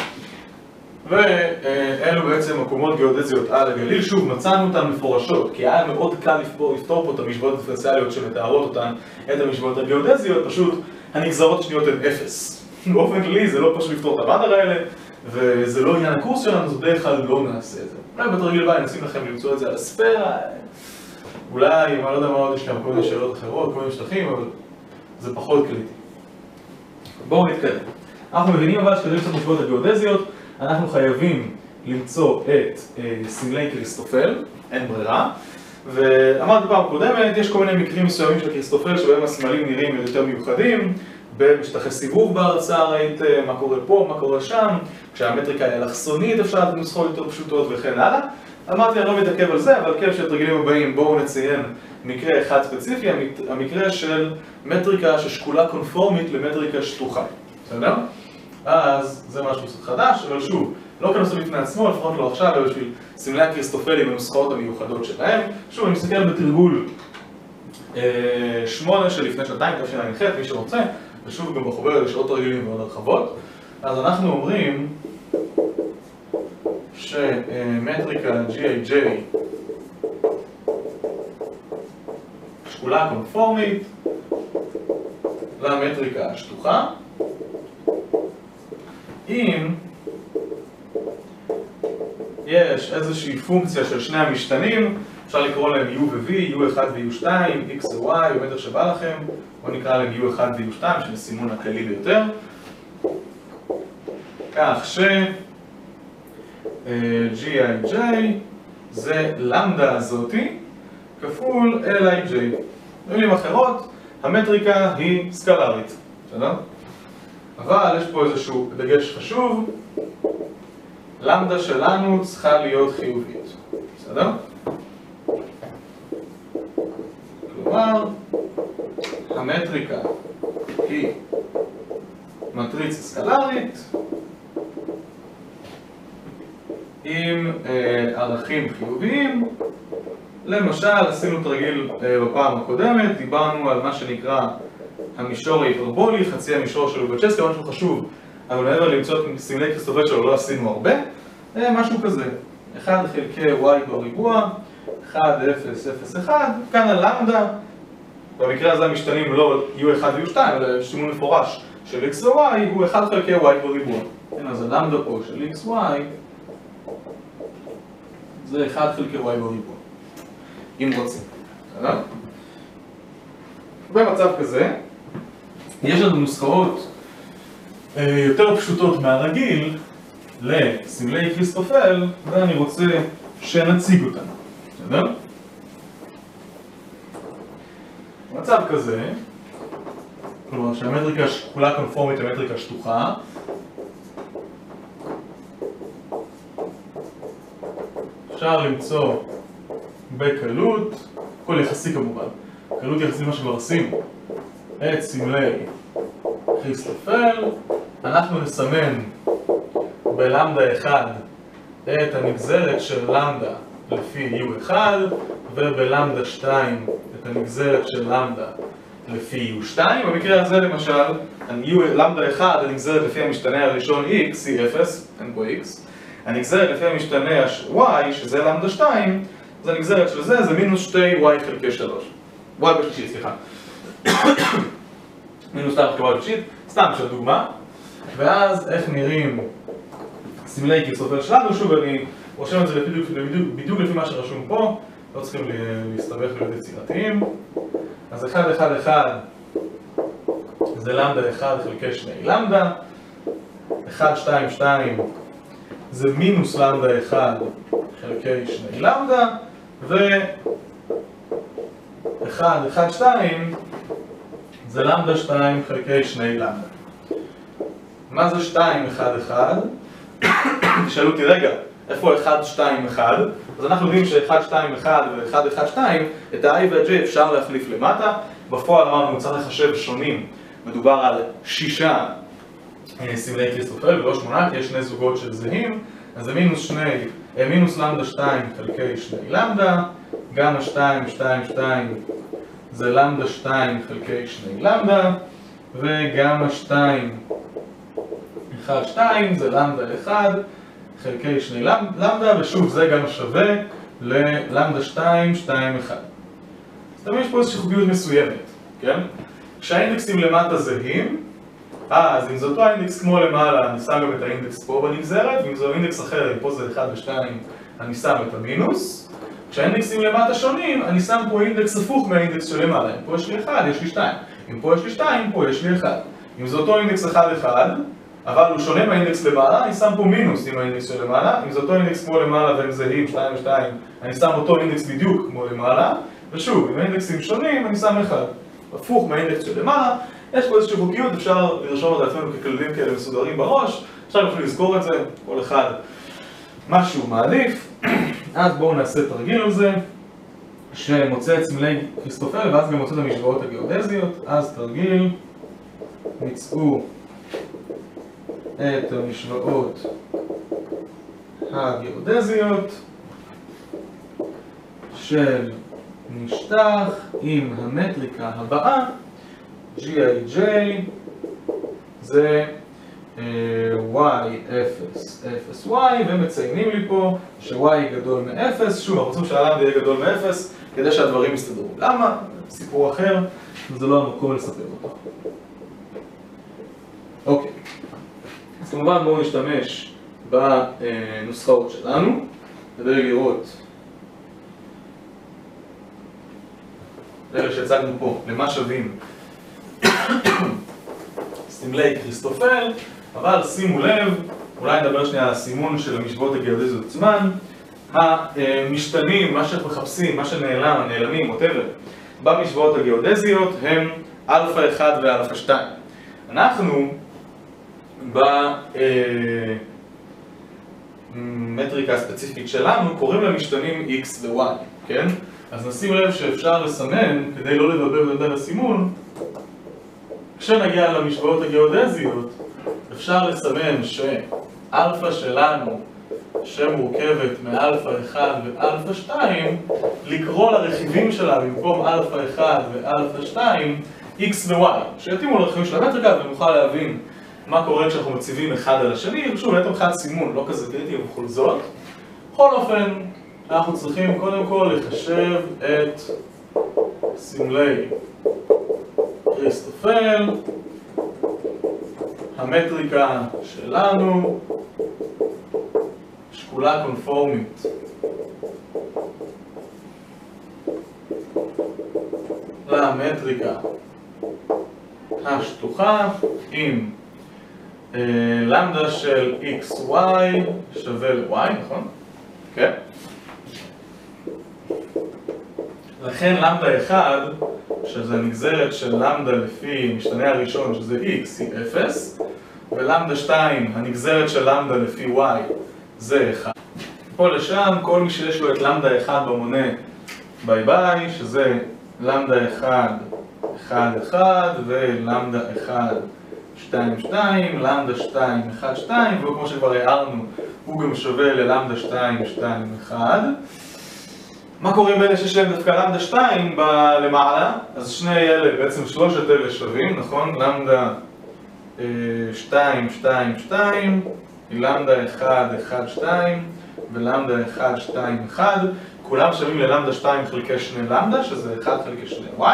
ואלו בעצם עקומות גיאודזיות על הגליל. שוב, מצאנו אותן מפורשות, כי היה מאוד קל לפתור פה את המשוואות הדיפרנציאליות שמתארות אותן, את המשוואות הגיאודזיות, פשוט הנגזרות השניות הן 0. באופן כללי זה לא פשוט לפתור את המאדר האלה, וזה לא עניין הקורס שלנו, אז בדרך כלל לא נעשה את זה. אולי בתרגיל הבא נשים לכם למצוא את זה על הספירה, אולי, אני לא יודע מה עוד, יש כאן כל מיני שאלות אחרות, כל מיני שטחים, אבל זה פחות קריטי. בואו נתקדם. אנחנו מבינים אבל שכדי למצוא את המשוואות הגיאודזיות, אנחנו חייבים למצוא את סמלי קריסטופל, אין ברירה. ואמרתי פעם קודמת, יש כל מיני מקרים מסוימים של קריסטופל שבהם הסמלים נראים יותר מיוחדים. במשטחי סיבוב בהרצאה ראית מה קורה פה, מה קורה שם, כשהמטריקה היא אלכסונית אפשר לתת נוסחאות יותר פשוטות וכן הלאה. אמרתי, אני לא מתעכב על זה, אבל כיף שהתרגילים הבאים בואו נציין מקרה אחד ספציפי, המקרה של מטריקה ששקולה קונפורמית למטריקה שטוחה. בסדר? אז זה משהו קצת חדש, אבל שוב, לא כנושא בפני עצמו, לפחות לא עכשיו, אלא בשביל סמלי הקריסטופלים בנוסחאות המיוחדות שלהם. שוב, אני מסתכל בתרגול 8 של לפני שנתיים, תשע"ח, מי שרוצה, ושוב גם בחוברת יש עוד תרגילים ועוד הרחבות. אז אנחנו אומרים שמטריקה GIJ שקולה קונפורמית למטריקה השטוחה אם יש איזושהי פונקציה של שני המשתנים, אפשר לקרוא להם U ו-V, U1 ו-U2, X ו-Y, במטר שבא לכם, בואו נקרא להם U1 ו-U2, של הסימון הכללי ביותר. כך ש GIJ זה למדה הזאתי כפול LIJ. במילים אחרות, המטריקה היא סקלרית, בסדר? אבל יש פה איזשהו דגש חשוב, למדה שלנו צריכה להיות חיובית, בסדר? כלומר, המטריקה היא מטריצה סקלרית עם ערכים חיוביים. למשל, עשינו תרגיל בפעם הקודמת, דיברנו על מה שנקרא המישור ההיפרבולי, חצי המישור של לובצ'סקי, משהו חשוב, אבל מעבר למצוא את סמלי כריסטופל שלו לא עשינו הרבה, משהו כזה, 1 חלקי y בריבוע, 1, 0, 0, 1, כאן הלמדה, במקרה הזה המשתנים לא u1 ו-u2, אלא שימון מפורש של x ו-y, הוא 1 חלקי y בריבוע. אז הלמדה פה של x, y, זה 1 חלקי y בריבוע, אם רוצים. במצב כזה, יש לנו נוסחאות יותר פשוטות מהרגיל לסמלי כריסטופל, ואני רוצה שנציג אותן. בסדר? במצב כזה, כלומר שהמטריקה כולה קונפורמית למטריקה שטוחה, אפשר למצוא בקלות, הכל יחסי כמובן, קלות יחסי מה שכבר עשינו, את סמלי כריסטופל. אנחנו נסמן בלמדה 1 את הנגזרת של למדה לפי U1 ובלמדה 2 את הנגזרת של למדה לפי U2. במקרה הזה למשל, למדה 1 הנגזרת לפי המשתנה הראשון X היא 0, אין פה X. הנגזרת לפי המשתנה Y, שזה למדה 2, אז הנגזרת של זה זה מינוס 2 Y חלקי 3. Y בשלישית, סליחה. מינוס 2 חלקי Y בשלישית, סתם של דוגמה. ואז איך נראים סמלי כריסטופל שלנו? שוב, אני רושם את זה בדיוק לפי מה שרשום פה, לא צריכים להסתבך להיות יצירתיים. אז 1, 1, 1 זה למדה 1 חלקי 2 למדה, 1, 2, 2 זה מינוס למדה 1 חלקי 2 למדה, ו 1, 1, 2 זה למדה 2 חלקי 2 למדה. מה זה 2, 1, 1? תשאלו אותי רגע, איפה 1, 2, 1? אז אנחנו יודעים ש1, 2, 1 ו1, 1, 2 את ה-i וה-j אפשר להחליף למטה. בפועל אמרנו צריך לחשב שונים, מדובר על 6 סמלי כריסטופל ולא 8, כי יש שני זוגות של זהים. אז זה מינוס למדה 2 חלקי 2 למדה, גם ה-2, 2, 2 זה למדה 2 חלקי 2 למדה, וגם ה-2, 1, 2 זה למדה 1 חלקי 2 למדה, ושוב זה גם שווה ללמדה 2, 2, 1. אז תמיד יש פה איזושהי חוקיות מסוימת, כן? כשהאינדקסים למטה זהים, אז אם זה אותו האינדקס כמו למעלה, אני שם גם את האינדקס פה בנגזרת, ואם זה אינדקס אחר, אם פה זה 1 ו-2, אני שם את המינוס. כשהאינדקסים למטה שונים, אני שם פה אינדקס הפוך מהאינדקס של למעלה. אם פה יש לי 1, יש לי 2. אם פה יש לי 2, פה יש לי 1. אם זה אותו אינדקס 1, 1, אבל הוא שונה מהאינדקס למעלה, אני שם פה מינוס עם האינדקס של למעלה. אם זה אותו אינדקס כמו למעלה והם זהים 2 ו-2, אני שם אותו אינדקס בדיוק כמו למעלה. ושוב, אם האינדקסים שונים, אני שם 1. הפוך מהאינדקס של למעלה. יש פה איזושהי חוקיות, אפשר לרשום את עצמנו ככללים כאלה מסודרים בראש, אפשר אפילו לזכור את זה, כל אחד משהו מעדיף. אז בואו נעשה תרגיל על זה, שמוצא את סמלי כריסטופל ואז גם מוצא את המשוואות הגיאודזיות. אז תרגיל, מצאו את המשוואות הגיאודזיות של משטח עם המטריקה הבאה GIJ זה y0, 0y, ומציינים לי פה ש-y גדול מ-0. שוב, אנחנו רוצים שהלמדה יהיה גדול מ-0 כדי שהדברים יסתדרו. למה? סיפור אחר, זה לא המקום לספר אותו. אוקיי, אז כמובן בואו נשתמש בנוסחאות שלנו כדי לראות אלה שהצגנו פה, למה שווים סמלי כריסטופל. אבל שימו לב, אולי נדבר שנייה על הסימון של המשוואות הגיאודזיות עצמן. המשתנים, מה שאנחנו מחפשים, מה שנעלם, נעלמים, whatever, במשוואות הגיאודזיות הם אלפא 1 ואלפא 2. אנחנו במטריקה הספציפית שלנו קוראים למשתנים x ו-y, כן? אז נשים לב שאפשר לסמן, כדי לא לבלבל בין הסימון, כשנגיע למשוואות הגיאודזיות, אפשר לסמן שאלפא שלנו, שמורכבת מאלפא 1 ואלפא 2, לקרוא לרכיבים שלה במקום אלפא 1 ואלפא 2, x ו-y, שיתאימו לרכיבים של המטריקה ונוכל להבין מה קורה כשאנחנו מציבים אחד על השני. ושוב, נתנו מבחינת סימון, לא כזה קריטי ובכל זאת. בכל אופן, אנחנו צריכים קודם כל לחשב את סמלי כריסטופל, המטריקה שלנו, שקולה קונפורמית למטריקה השטוחה עם למדה של xy שווה ל-y, נכון? כן? לכן למדה 1, שזה נגזרת של למדה לפי משתנה הראשון שזה x, היא 0, ולמדה 2, הנגזרת של למדה לפי y, זה 1. פה לשם, כל מי שיש לו את למדה 1 במונה ביי ביי, שזה למדה 1, 1, 1, ולמדה 1, 2, 2, למדה 2, 1, 2, וכמו שכבר הערנו, הוא גם שווה ללמדה 2, 2, 1. מה קורה עם אלה שיש להם דווקא למדה 2 למעלה? אז שני אלה, בעצם שלושת אלה שווים, נכון? למדה 2, 2, 2, למדה 1, 1, 2, ולמדה 1, 2, 1. כולם שווים ללמדה 2 חלקי 2 למדה, שזה 1 חלקי 2 y.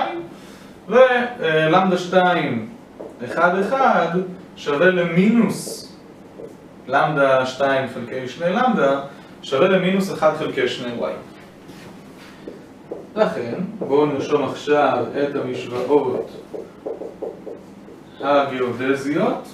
ולמדה 2, 1, 1, שווה למינוס למדה 2 חלקי 2 למדה, שווה למינוס 1 חלקי 2 y. לכן, בואו נרשום עכשיו את המשוואות הגיאודזיות.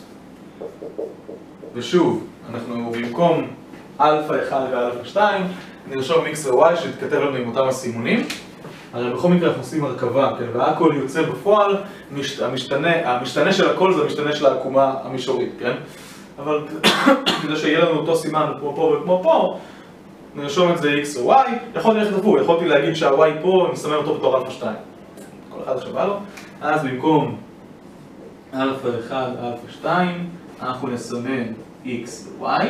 ושוב, אנחנו במקום אלפא 1 ואלפא 2, נרשום x ו-y שיתכתב לנו עם אותם הסימונים. הרי בכל מקרה אנחנו עושים הרכבה, כן? והכל יוצא בפועל, המשתנה של הכל זה המשתנה של העקומה המישורית, כן? אבל כדי שיהיה לנו אותו סימן כמו פה וכמו פה, נרשום את זה x ו-y. יכולתי ללכת הפוך, יכולתי להגיד שה-y פה, נסמן אותו בתור אלפא 2. כל אחד עכשיו בא לו. אז במקום אלפא 1, אלפא 2, אנחנו נסמן x ו-y.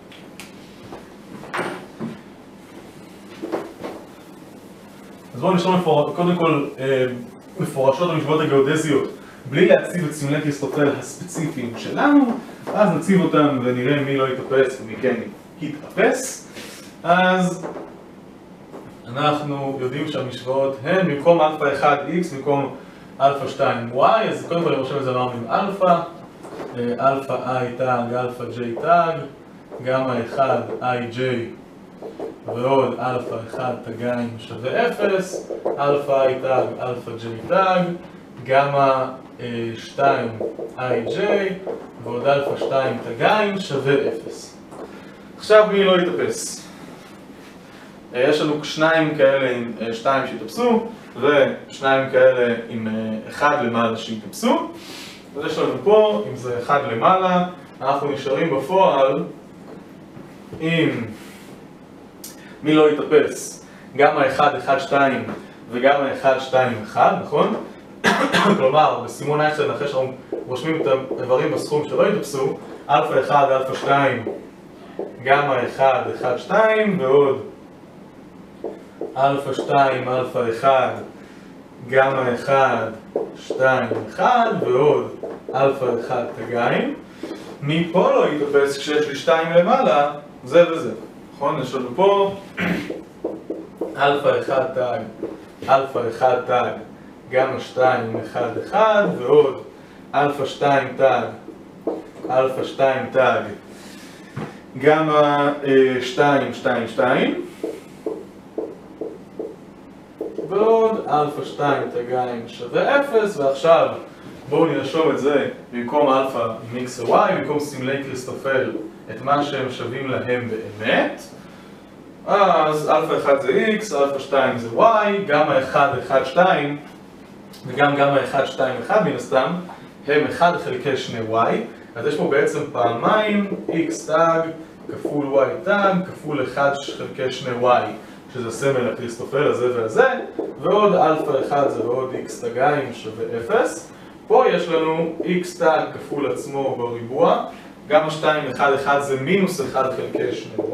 אז בואו נשאר קודם כל מפורשות המשוואות הגיאודזיות בלי להציב את סמלי כריסטופל הספציפיים שלנו, אז נציב אותם ונראה מי לא יתאפס ומי כן יתאפס. אז אנחנו יודעים שהמשוואות הן במקום אלפא 1x במקום אלפא 2y, אז קודם כל אני רושם את זה אמרנו עם אלפא, אלפא i תג, אלפא j תג, גמא 1 ij ועוד אלפא 1 תגיים שווה 0, אלפא i תג, אלפא j תג, גמא 2 ij ועוד אלפא 2 תגיים שווה 0. עכשיו מי לא יתאפס? יש לנו שניים כאלה עם 2 שיתאפסו ושניים כאלה עם 1 למעלה שיתאפסו. אז יש לנו פה, אם זה 1 למעלה, אנחנו נשארים בפועל עם מי לא יתאפס? גמא 1, 1, 2 וגמא 1, 2, 1, נכון? כלומר, בסימון איינשטיין אחרי שאנחנו רושמים את האיברים בסכום שלא יתאפסו, אלפא 1, אלפא 2, גמא 1, 1, 2 ועוד אלפא 2, אלפא 1 גמא 1, 2, 1 ועוד אלפא 1 תגיים. מפה לא יתאפס כשיש לי 2 למעלה, זה וזה. נכון? יש לנו פה אלפא 1 תג, אלפא 1 תג, גמא 2, 1, 1 ועוד אלפא 2 תג, אלפא 2 תג, גמא 2, 2, 2 ועוד אלפא 2 תגיים שווה 0, ועכשיו בואו נרשום את זה במקום אלפא עם x ו-y, במקום סמלי כריסטופל את מה שהם שווים להם באמת. אז אלפא 1 זה x, אלפא 2 זה y, גמא 1, 1, 2 וגם גמא 1, 2, 1 מן הסתם הם 1 חלקי 2y, אז יש פה בעצם פעמיים x תג כפול y תג כפול 1 חלקי 2y, שזה סמל הכריסטופל הזה והזה, ועוד אלפא 1 זה ועוד x תגיים שווה 0. פה יש לנו x תג כפול עצמו בריבוע, גמא 2, 1, 1 זה מינוס 1 חלקי 2y,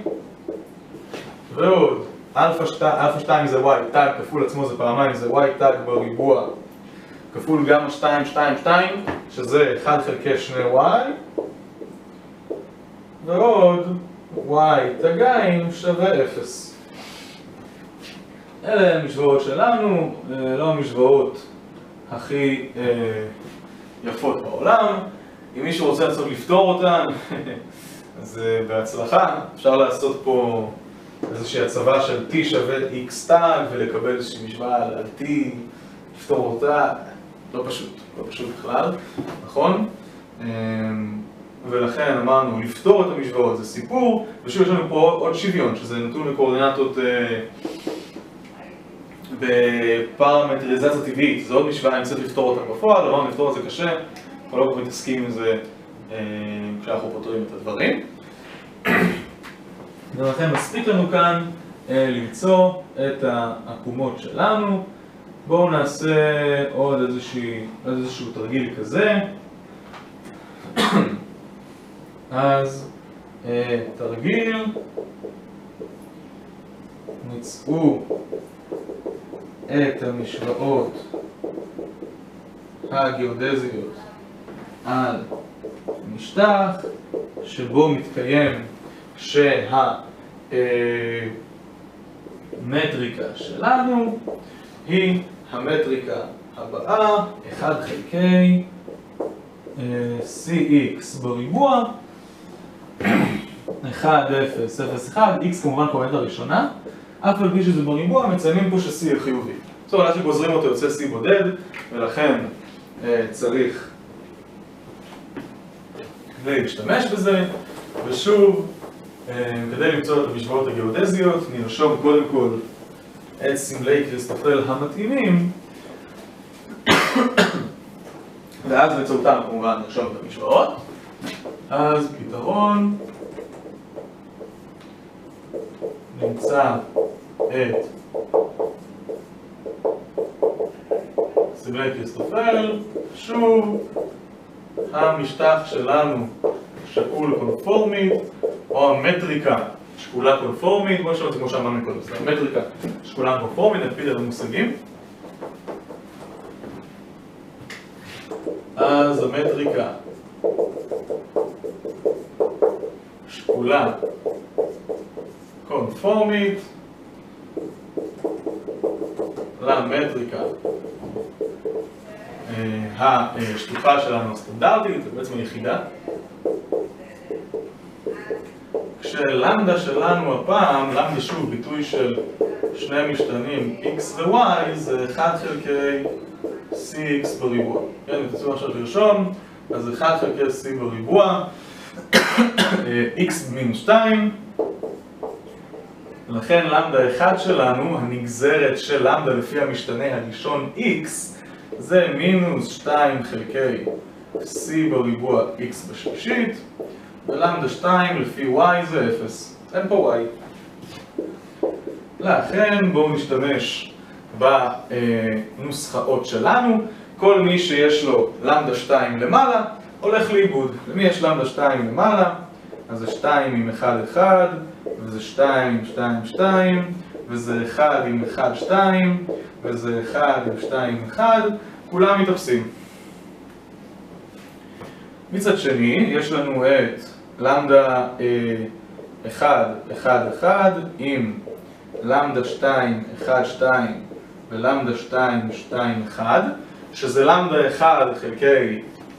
ועוד אלפא 2 זה y תג כפול עצמו זה פעמיים, זה y תג בריבוע כפול גמא 2, 2, 2 שזה 1 חלקי 2y, ועוד y תגיים שווה 0. אלה המשוואות שלנו, לא המשוואות הכי יפות בעולם. אם מישהו רוצה לנסות לפתור אותן, אז בהצלחה. אפשר לעשות פה איזושהי הצבה של t שווה x תג ולקבל איזושהי משוואה על t, לפתור אותה. לא פשוט בכלל, נכון? ולכן אמרנו לפתור את המשוואות זה סיפור, ושוב יש לנו פה עוד שוויון, שזה נתון לקואורדינטות בפרמטריזציה טבעית. זו עוד משוואה, אני צריך לפתור אותה בפועל, אמרנו לפתור את זה קשה, אנחנו לא כל כך מתעסקים עם זה כשאנחנו פותרים את הדברים. ולכן מספיק לנו כאן למצוא את העקומות שלנו. בואו נעשה עוד איזשהו תרגיל כזה. אז תרגיל, מצאו את המשוואות הגיאודזיות על משטח שבו מתקיים שהמטריקה שלנו היא המטריקה הבאה, 1 חלקי cx בריבוע 1, 0, 0, 1, x כמובן קורנטה הראשונה, אף על פי שזה בריבוע מציינים פה ש-c היא חיובי. זאת אומרת, שגוזרים אותו יוצא c בודד, ולכן צריך להשתמש בזה. ושוב, כדי למצוא את המשוואות הגיאודזיות, נרשום קודם כל את סמלי כריסטופל המתאימים, ואז באמצעותם כמובן נרשום את המשוואות. אז פתרון, נמצא את סמלי כריסטופל, שוב המשטח שלנו שקול קונפורמית, או המטריקה שקולה קונפורמית, כמו שאמרנו קודם, זאת המטריקה שקולה קונפורמית, נקפיד על המושגים. אז המטריקה שקולה קונפורמית למטריקה השטוחה שלנו הסטנדרטית, זה בעצם היחידה. כשלמדה שלנו הפעם, למדה שוב ביטוי של שני משתנים x ו-y, זה 1 חלקי cx בריבוע. כן, תצאו עכשיו לרשום, אז 1 חלקי c בריבוע, x מינוס 2, לכן למדה 1 שלנו, הנגזרת של למדה לפי המשתנה הראשון x, זה מינוס 2 חלקי c בריבוע x בשלישית, ולמדה 2 לפי y זה 0, אין פה y. לכן בואו נשתמש בנוסחאות שלנו. כל מי שיש לו למדה 2 למעלה הולך לאיבוד. למי יש למדה 2 למעלה? אז זה 2 עם 1, 1, וזה 2, 2, 2, וזה 1 עם 1, 2, וזה 1 עם 2, 1, כולם מתאפסים. מצד שני, יש לנו את למדה 1, 1, 1, עם למדה 2, 1, 2, ולמדה 2, 2, 1, שזה למדה 1 חלקי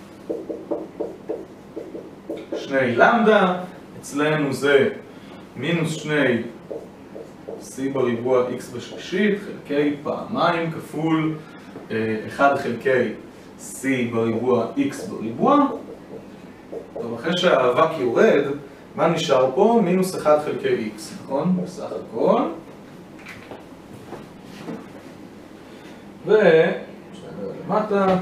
שני למדה, אצלנו זה מינוס 2 c בריבוע x בשלישית חלקי פעמיים כפול 1 חלקי c בריבוע x בריבוע. טוב, אחרי שהאבק יורד, מה נשאר פה? מינוס 1 חלקי x, נכון? בסך הכל. נשתמר למטה.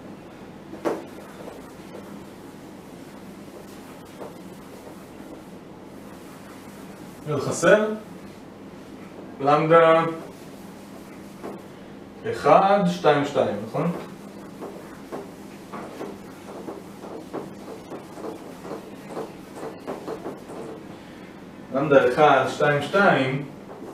עוד חסר? למדה 1, 2, 2, נכון? למדה 1, 2, 2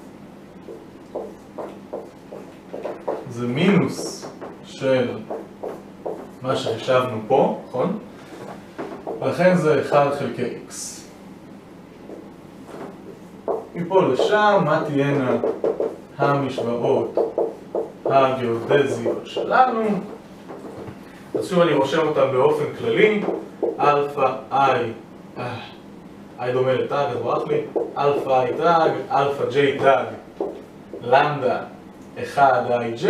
זה מינוס של מה שחישבנו פה, נכון? ולכן זה 1 חלקי x. מפה לשם, מה תהיינה המשוואות הגיאודזיות שלנו? אז שוב אני רושם אותם באופן כללי. אלפא i דומה לטאג, אז ברח לי. אלפא i טאג, אלפא j טאג, למדה 1 ij,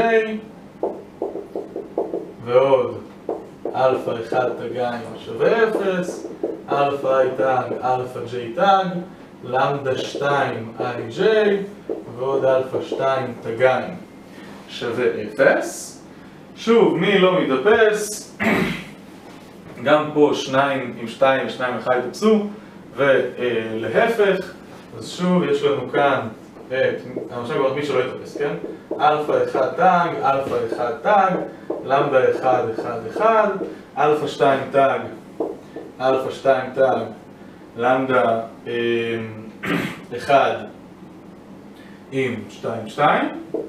ועוד אלפא 1 טאגיים שווה 0, אלפא i טאג, אלפא j טאג, למדה 2 ij, ועוד אלפא 2 טאגיים שווה 0. שוב, מי לא מתאפס? גם פה 2 עם 2 ו2 עם 1 יתאפסו, ולהפך. אז שוב יש לנו כאן את, אני חושב כבר מי שלא יתאפס, כן? אלפא 1 טאג, אלפא 1 טאג, למדה 1 1 1, אלפא 2 טאג, אלפא 2 טאג, למדה 1 עם 2 2,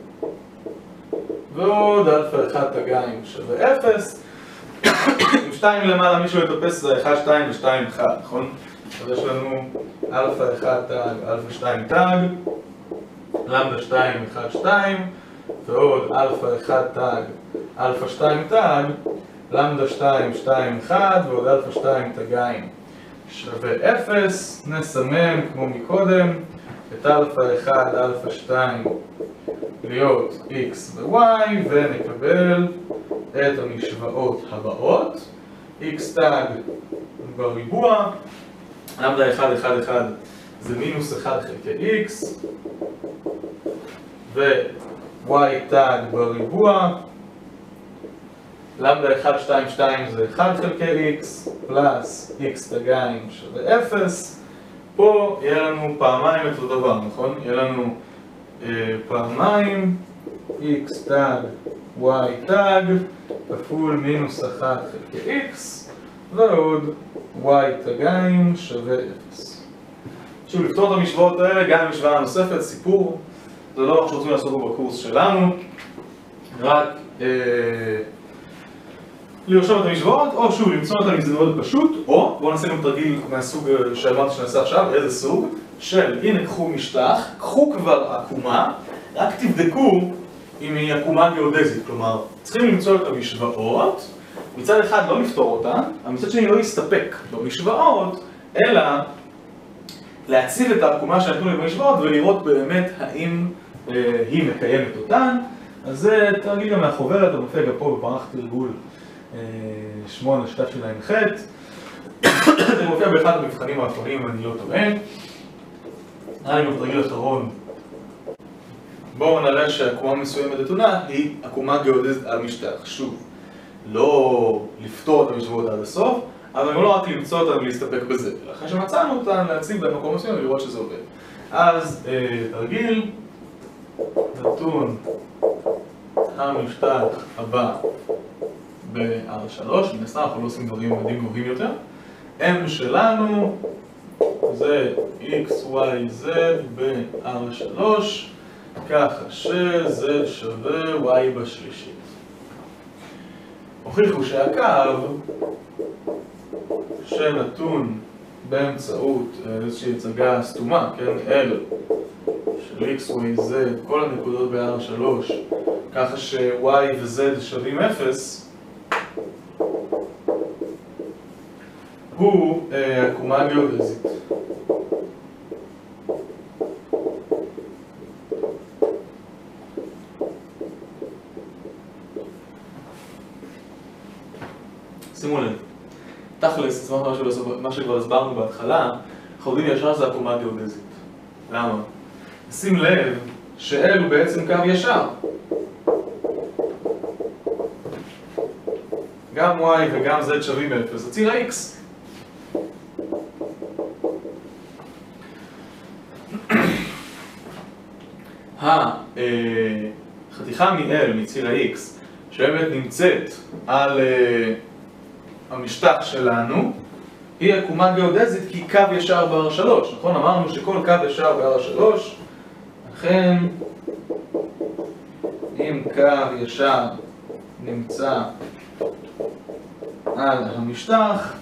ועוד אלפא 1 טאגיים שווה 0. עם 2 למעלה מישהו יתאפס זה 1 2 ו2 1, נכון? אז יש לנו אלפא 1 טאג, אלפא 2 טאג, למדה 2 1 2, ועוד אלפא 1 טאג, אלפא 2 טאג, למדה 2 2 1, ועוד אלפא 2 טאגיים שווה 0. נסמן כמו מקודם את אלפא 1, אלפא 2 להיות x ו-y, ונקבל את המשוואות הבאות. x טאג בריבוע, למדה 1 1 1 זה מינוס 1 חלקי x, ו-y טאג בריבוע, למדה 1 2 2 זה 1 חלקי x, פלס x טאגיים שווה 0. פה יהיה לנו פעמיים את אותו דבר, נכון? יהיה לנו פעמיים x טאג y טאג כפול מינוס 1 חלקי x, ועוד y טאגיים שווה 0. שוב, לפתור את המשוואות האלה, גם משוואה נוספת, סיפור, זה לא שרוצים לעשות בו בקורס שלנו, רק לרשום את המשוואות, או שוב, למצוא אותם אם זה מאוד פשוט, או בואו נעשה גם תרגיל מהסוג שאמרתי שנעשה עכשיו. איזה סוג? של, הנה קחו משטח, קחו כבר עקומה, רק תבדקו אם היא עקומה גיאודזית, כלומר צריכים למצוא את המשוואות, מצד אחד לא לפתור אותה, אבל מצד שני לא להסתפק במשוואות, אלא להציב את העקומה שנתנו לי במשוואות ולראות באמת האם היא מקיימת אותן. אז זה תרגיל גם מהחוברת, המופיע גם פה בפרח תרגול 8 שתף של ע"ח. זה מופיע באחד המבחנים האחרונים, אני לא טועה. היה לנו תרגיל אחרון. בואו נראה שעקומה מסוימת נתונה היא עקומה גיאודזית על משטח. שוב, לא לפתור את המשוואות עד הסוף, אבל לא רק למצוא אותן ולהסתפק בזה. אחרי שמצאנו אותן, להציב במקום מסוים ולראות שזה עובד. אז תרגיל נתון המשטח הבא ב-R3, מן הסתם אנחנו לא עושים דברים מדהים גבוהים יותר. M שלנו זה x, y, z ב-R3, ככה ש-z שווה y בשלישית. הוכיחו שהקו שנתון באמצעות איזושהי הצגה סתומה, כן, L של x, y, z, כל הנקודות ב-R3, ככה ש-y ו-z שווים 0, הוא עקומה גיאודזית. שימו לב, תכלס, מה שכבר הסברנו בהתחלה, אנחנו יודעים ישר זה עקומה גיאודזית. למה? שים לב ש-L הוא בעצם קו ישר. גם y וגם z שווים 0, הציר ה-x. החתיכה מ-L, מציר ה-x, שבאמת נמצאת על המשטח שלנו, היא עקומה גיאודזית כי קו ישר ב-R3, נכון? אמרנו שכל קו ישר ב-R3, לכן אם קו ישר נמצא על המשטח,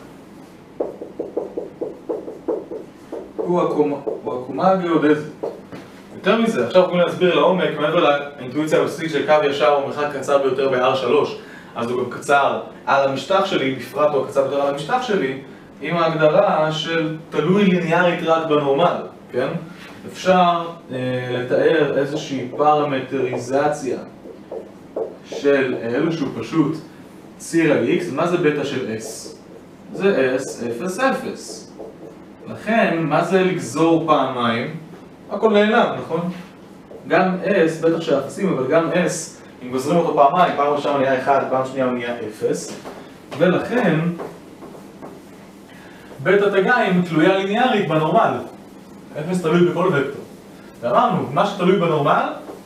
הוא עקומה גיאודזית. יותר מזה, עכשיו אנחנו יכולים להסביר לעומק, מעבר לאינטואיציה הבסיסית של קו ישר הוא מרחק קצר ביותר ב-R3, אז הוא גם קצר על המשטח שלי, בפרט הוא קצר ביותר על המשטח שלי, עם ההגדרה של תלוי ליניארית רק בנורמל, כן? אפשר לתאר איזושהי פרמטריזציה של L שהוא פשוט ציר ה-X, מה זה בטא של S? זה S, 0, 0. לכן, מה זה לגזור פעמיים? הכל נעלם, נכון? גם S, בטח שהאפסים, אבל גם S, אם גוזרים אותו פעמיים, פעם ראשונה נהיה 1, פעם שנייה הוא נהיה 0, ולכן בטא תגיים תלויה ליניארית בנורמל. 0 תלוי בכל וקטור. ואמרנו, מה שתלוי בנורמל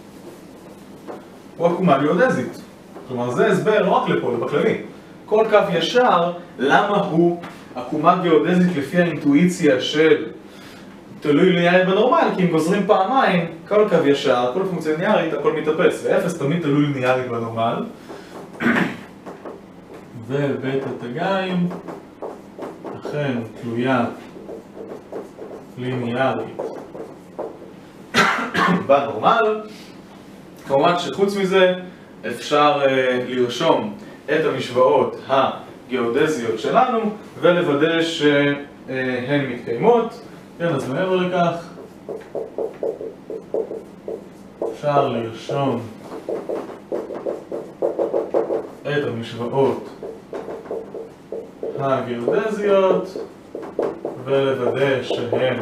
הוא עקומה גיאודזית. כלומר, זה הסבר לא רק לפה, אלא בכללי. כל קו ישר, למה הוא עקומה גיאודזית לפי האינטואיציה של תלוי ליניארית בנורמל? כי אם גוזרים פעמיים, כל קו ישר, כל פונקציה ליניארית, הכל מתאפס. ו-0 תמיד תלוי ליניארית בנורמל. ובטא תגיים אכן תלויה ליניארית בנורמל. כמובן שחוץ מזה אפשר לרשום את המשוואות הגיאודזיות שלנו ולוודא שהן מתקיימות. כן, אז מעבר לכך אפשר לרשום את המשוואות הגיאודזיות ולוודא שהן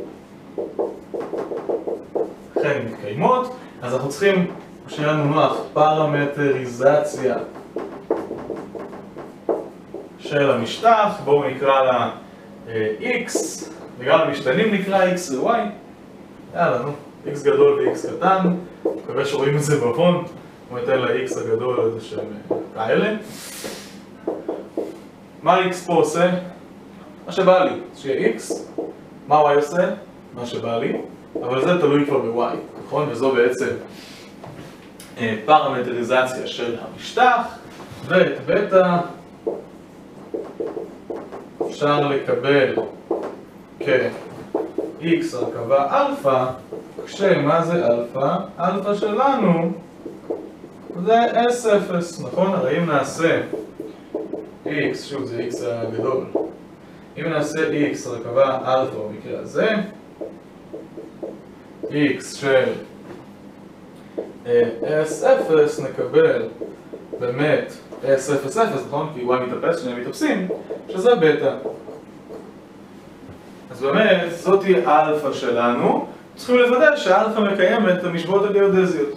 אכן מתקיימות. אז אנחנו צריכים שיהיה לנו נוח פרמטריזציה של המשטח, בואו נקרא לה x, וגם המשתנים נקרא x ו-y. יאללה, נו, x גדול ו-x קטן, מקווה שרואים את זה בפונט, הוא ניתן ל-x הגדול איזה שהם כאלה. מה x פה עושה? מה שבא לי, שיהיה x, מה y עושה? מה שבא לי, אבל זה תלוי כבר ב-y, נכון? וזו בעצם פרמטריזציה של המשטח, ואת בטא אפשר לקבל כ-x הרכבה אלפא, כשמה זה אלפא? אלפא שלנו זה S0, נכון? הרי אם נעשה x, שוב זה x הגדול, אם נעשה x הרכבה אלפא במקרה הזה, x של S0 נקבל באמת S00, נכון? כי y מתאפס, שניהם מתאפסים, שזה בטא. אז באמת, זאת תהיה אלפא שלנו, צריכים לוודא שהאלפא מקיימת את המשוואות הגיאודזיות.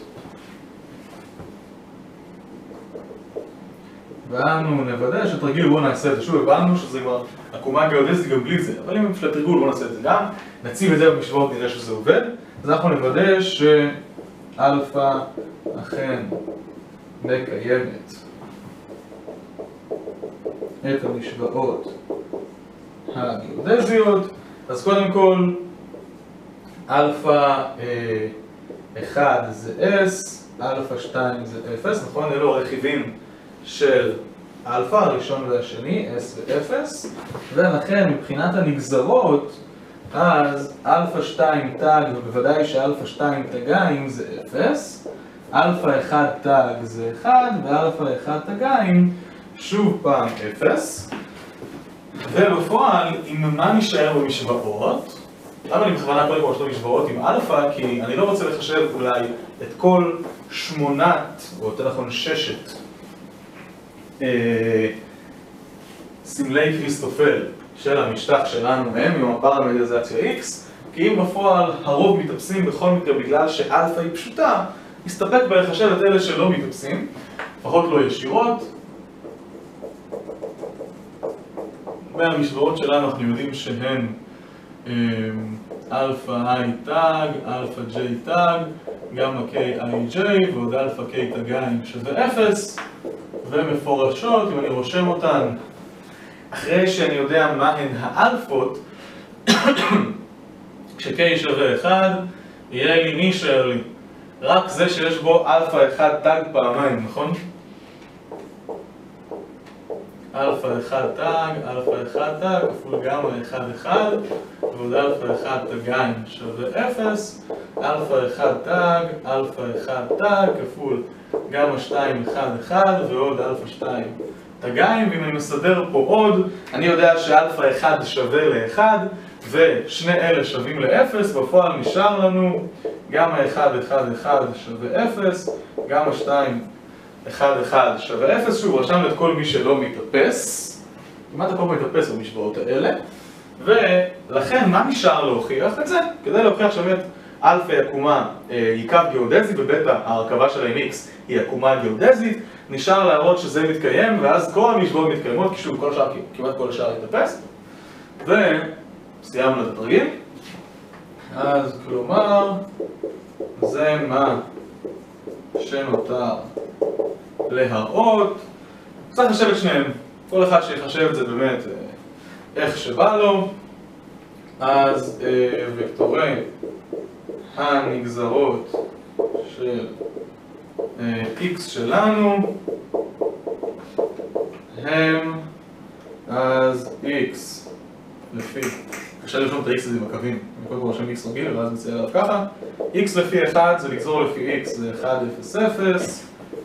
ואנו נוודא שתרגיל, בואו נעשה את זה. שוב, הבנו שזה כבר עקומה גיאודזית גם בלי זה, אבל אם בשביל התרגול בואו נעשה את זה גם, נציב את זה במשוואות, נראה שזה עובד, אז אנחנו נוודא שאלפא אכן מקיימת את המשוואות הגיאודזיות. אז קודם כל, אלפא 1 זה S, אלפא 2 זה 0, נכון? אלו הרכיבים של אלפא, הראשון והשני, S ו-0, ולכן מבחינת הנגזרות, אז אלפא 2 תג, ובוודאי שאלפא 2 תגיים זה 0, אלפא 1 תג זה 1, ואלפא 1 תגיים שוב פעם 0, ובפועל, עם מה נשאר במשוואות? למה אני בכוונה קודם כל שתי משוואות עם אלפא? כי אני לא רוצה לחשב אולי את כל 8, או יותר נכון 6 סמלי כריסטופל של המשטח שלנו הם עם הפרמדיזציה X, כי אם בפועל הרוב מתאפסים בכל מקרה בגלל שאלפא היא פשוטה, נסתפק בלחשב את אלה שלא מתאפסים, לפחות לא ישירות. מהמשוואות שלנו אנחנו יודעים שהן אלפא i תג, אלפא j תג, גם ה-k i j ועוד אלפא k תגיים שווה 0, ומפורשות, אם אני רושם אותן אחרי שאני יודע מה הן האלפות, כש-k שווה 1, יהיה לי מי יישאר לי? רק זה שיש בו אלפא 1 תג פעמיים, נכון? אלפא 1 תג, אלפא 1 תג, כפול גמא 1 1, ועוד אלפא 1 תגיים שווה 0, אלפא 1 תג, אלפא 1 תג, כפול גמא 2 1 1, ועוד אלפא 2 תגיים, ואם אני מסדר פה עוד, אני יודע שאלפא 1 שווה ל-1, ושני אלה שווים ל-0, בפועל נשאר לנו גמא 1 1 1 שווה 0, גמא 2 1 1 שווה 0, שוב, רשמנו את כל מי שלא מתאפס, כמעט הכל מתאפס במשוואות האלה, ולכן מה נשאר להוכיח את זה? כדי להוכיח שבאמת אלפא עקומה היא קו גיאודזי, ובטא ההרכבה שלה עם X היא עקומה גיאודזית, נשאר להראות שזה מתקיים, ואז כל המשוואות מתקיימות, כי שוב, כמעט כל השאר יתאפס, וסיימנו את התרגיל. אז כלומר, זה מה שנותר להראות. צריך לחשב את שניהם, כל אחד שיחשב את זה באמת איך שבא לו. אז וקטורי הנגזרות של x שלנו הם אז x לפי, קשה לרשום את ה-x הזה עם הקווים, אני קודם כל רושם x רגיל ואז נצייר עליו ככה, x לפי 1 זה לגזור לפי x זה 1 0 0,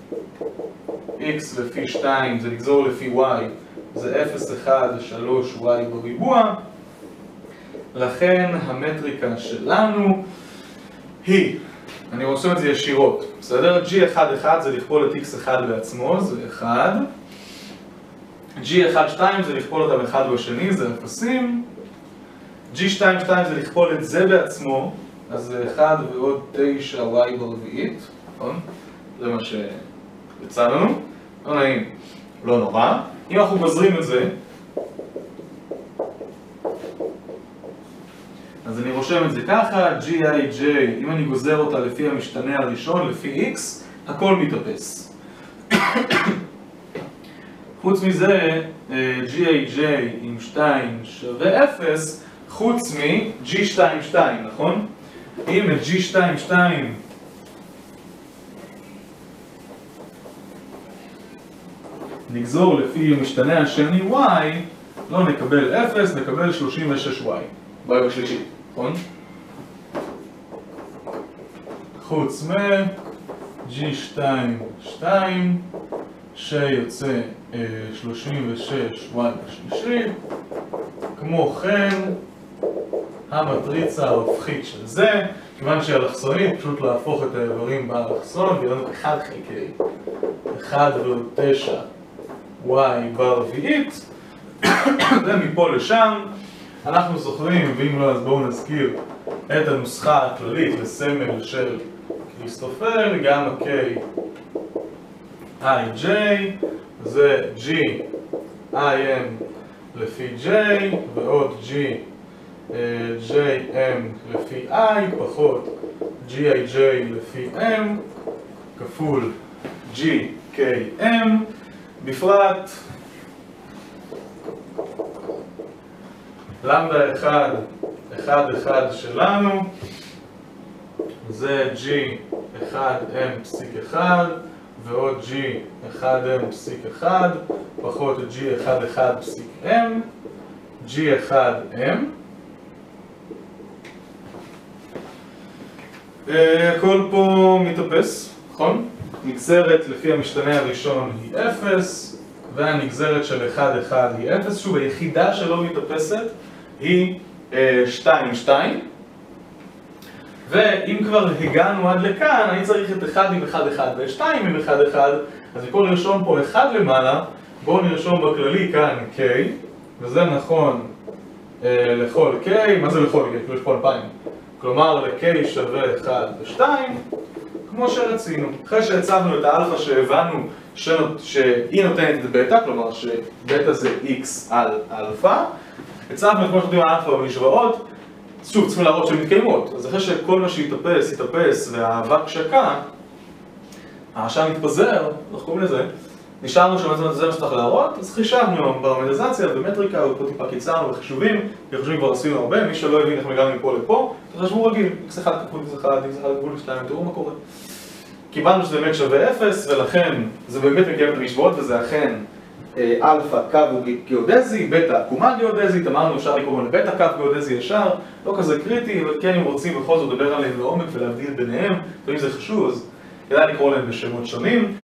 x לפי 2 זה לגזור לפי y זה 0 1 3 y בריבוע, לכן המטריקה שלנו היא, אני רושם את זה ישירות, בסדר? g1 זה לכפול את x1 בעצמו, זה 1, g1 2 זה לכפול אותם אחד בשני, זה אפסים, g2 2 זה לכפול את זה בעצמו, אז זה 1 ועוד 9 y ברביעית, נכון? זה מה שיצא לנו, לא נעים, לא נורא. אם אנחנו גוזרים את זה, אז אני רושם את זה ככה, Gij, אם אני גוזר אותה לפי המשתנה הראשון, לפי x, הכל מתאפס. חוץ מזה, Gij עם 2 שווה 0, חוץ מ-G22, נכון? אם את G22 נגזור לפי משתנה השני y, לא נקבל 0, נקבל 36y. y בשלישית, נכון? חוץ מ-G22 שיוצא 36y בשלישית, כמו כן המטריצה ההופכית של זה, כיוון שהאלכסונית פשוט להפוך את האיברים באלכסון ויהיה לנו 1 חלקי 1 ועוד 9 y ברביעית, ומפה לשם אנחנו זוכרים, ואם לא אז בואו נזכיר את הנוסחה הכללית לסמל של כריסטופל, גם ה-k i j זה g i m לפי j ועוד g j m לפי i פחות g i j לפי m כפול g k m, בפרט למדה 1 1 1 שלנו זה G1M פסיק 1 ועוד G1M פסיק 1 פחות G11 פסיק M G1M הכל פה מתאפס, נכון? נגזרת לפי המשתנה הראשון היא 0 והנגזרת של 1, 1 היא 0. שוב, היחידה שלא מתאפסת היא 2, 2. ואם כבר הגענו עד לכאן, אני צריך את 1 עם 1, 1 ו-2 עם 1, 1. אז במקום לרשום פה 1 למעלה, בואו נרשום בכללי כאן K, וזה נכון לכל K. מה זה לכל K? יש פה 2,000. כלומר, ל-K שווה 1 ו-2, כמו שרצינו. אחרי שהצבנו את האלפא שהבנו שהיא נותנת את בטא, כלומר שבטא זה X על אלפא, הצבנו את כמו שאתם יודעים האלפא במשוואות, שוב, צריכים להראות שהן מתקיימות. אז אחרי שכל מה שיתאפס, יתאפס והאבק שקע, העשן מתפזר, איך קוראים לזה? נשארנו שזה מה שצריך להראות, אז חישבנו פרמטריזציה ומטריקה, ופה טיפה קיצרנו בחישובים, כי חישובים כבר עשינו הרבה, מי שלא הבין איך הגענו מפה לפה, תחשבו רגיל, x1 כפול x1, x1 כפול x2, תראו מה קורה. קיבלנו שזה באמת שווה 0, ולכן זה באמת מקיים את המשוואות, וזה אכן אלפא קו הוא גיאודזי, בטא עקומה גיאודזית, אמרנו אפשר לקרוא לבטא קו גיאודזי ישר, לא כזה קריטי, אבל כן אם רוצים בכל זאת לדבר עליהם לעומק ולהבדיל ביניהם, ואם זה חשוב אז כדאי לקרוא להם בשמות שונים.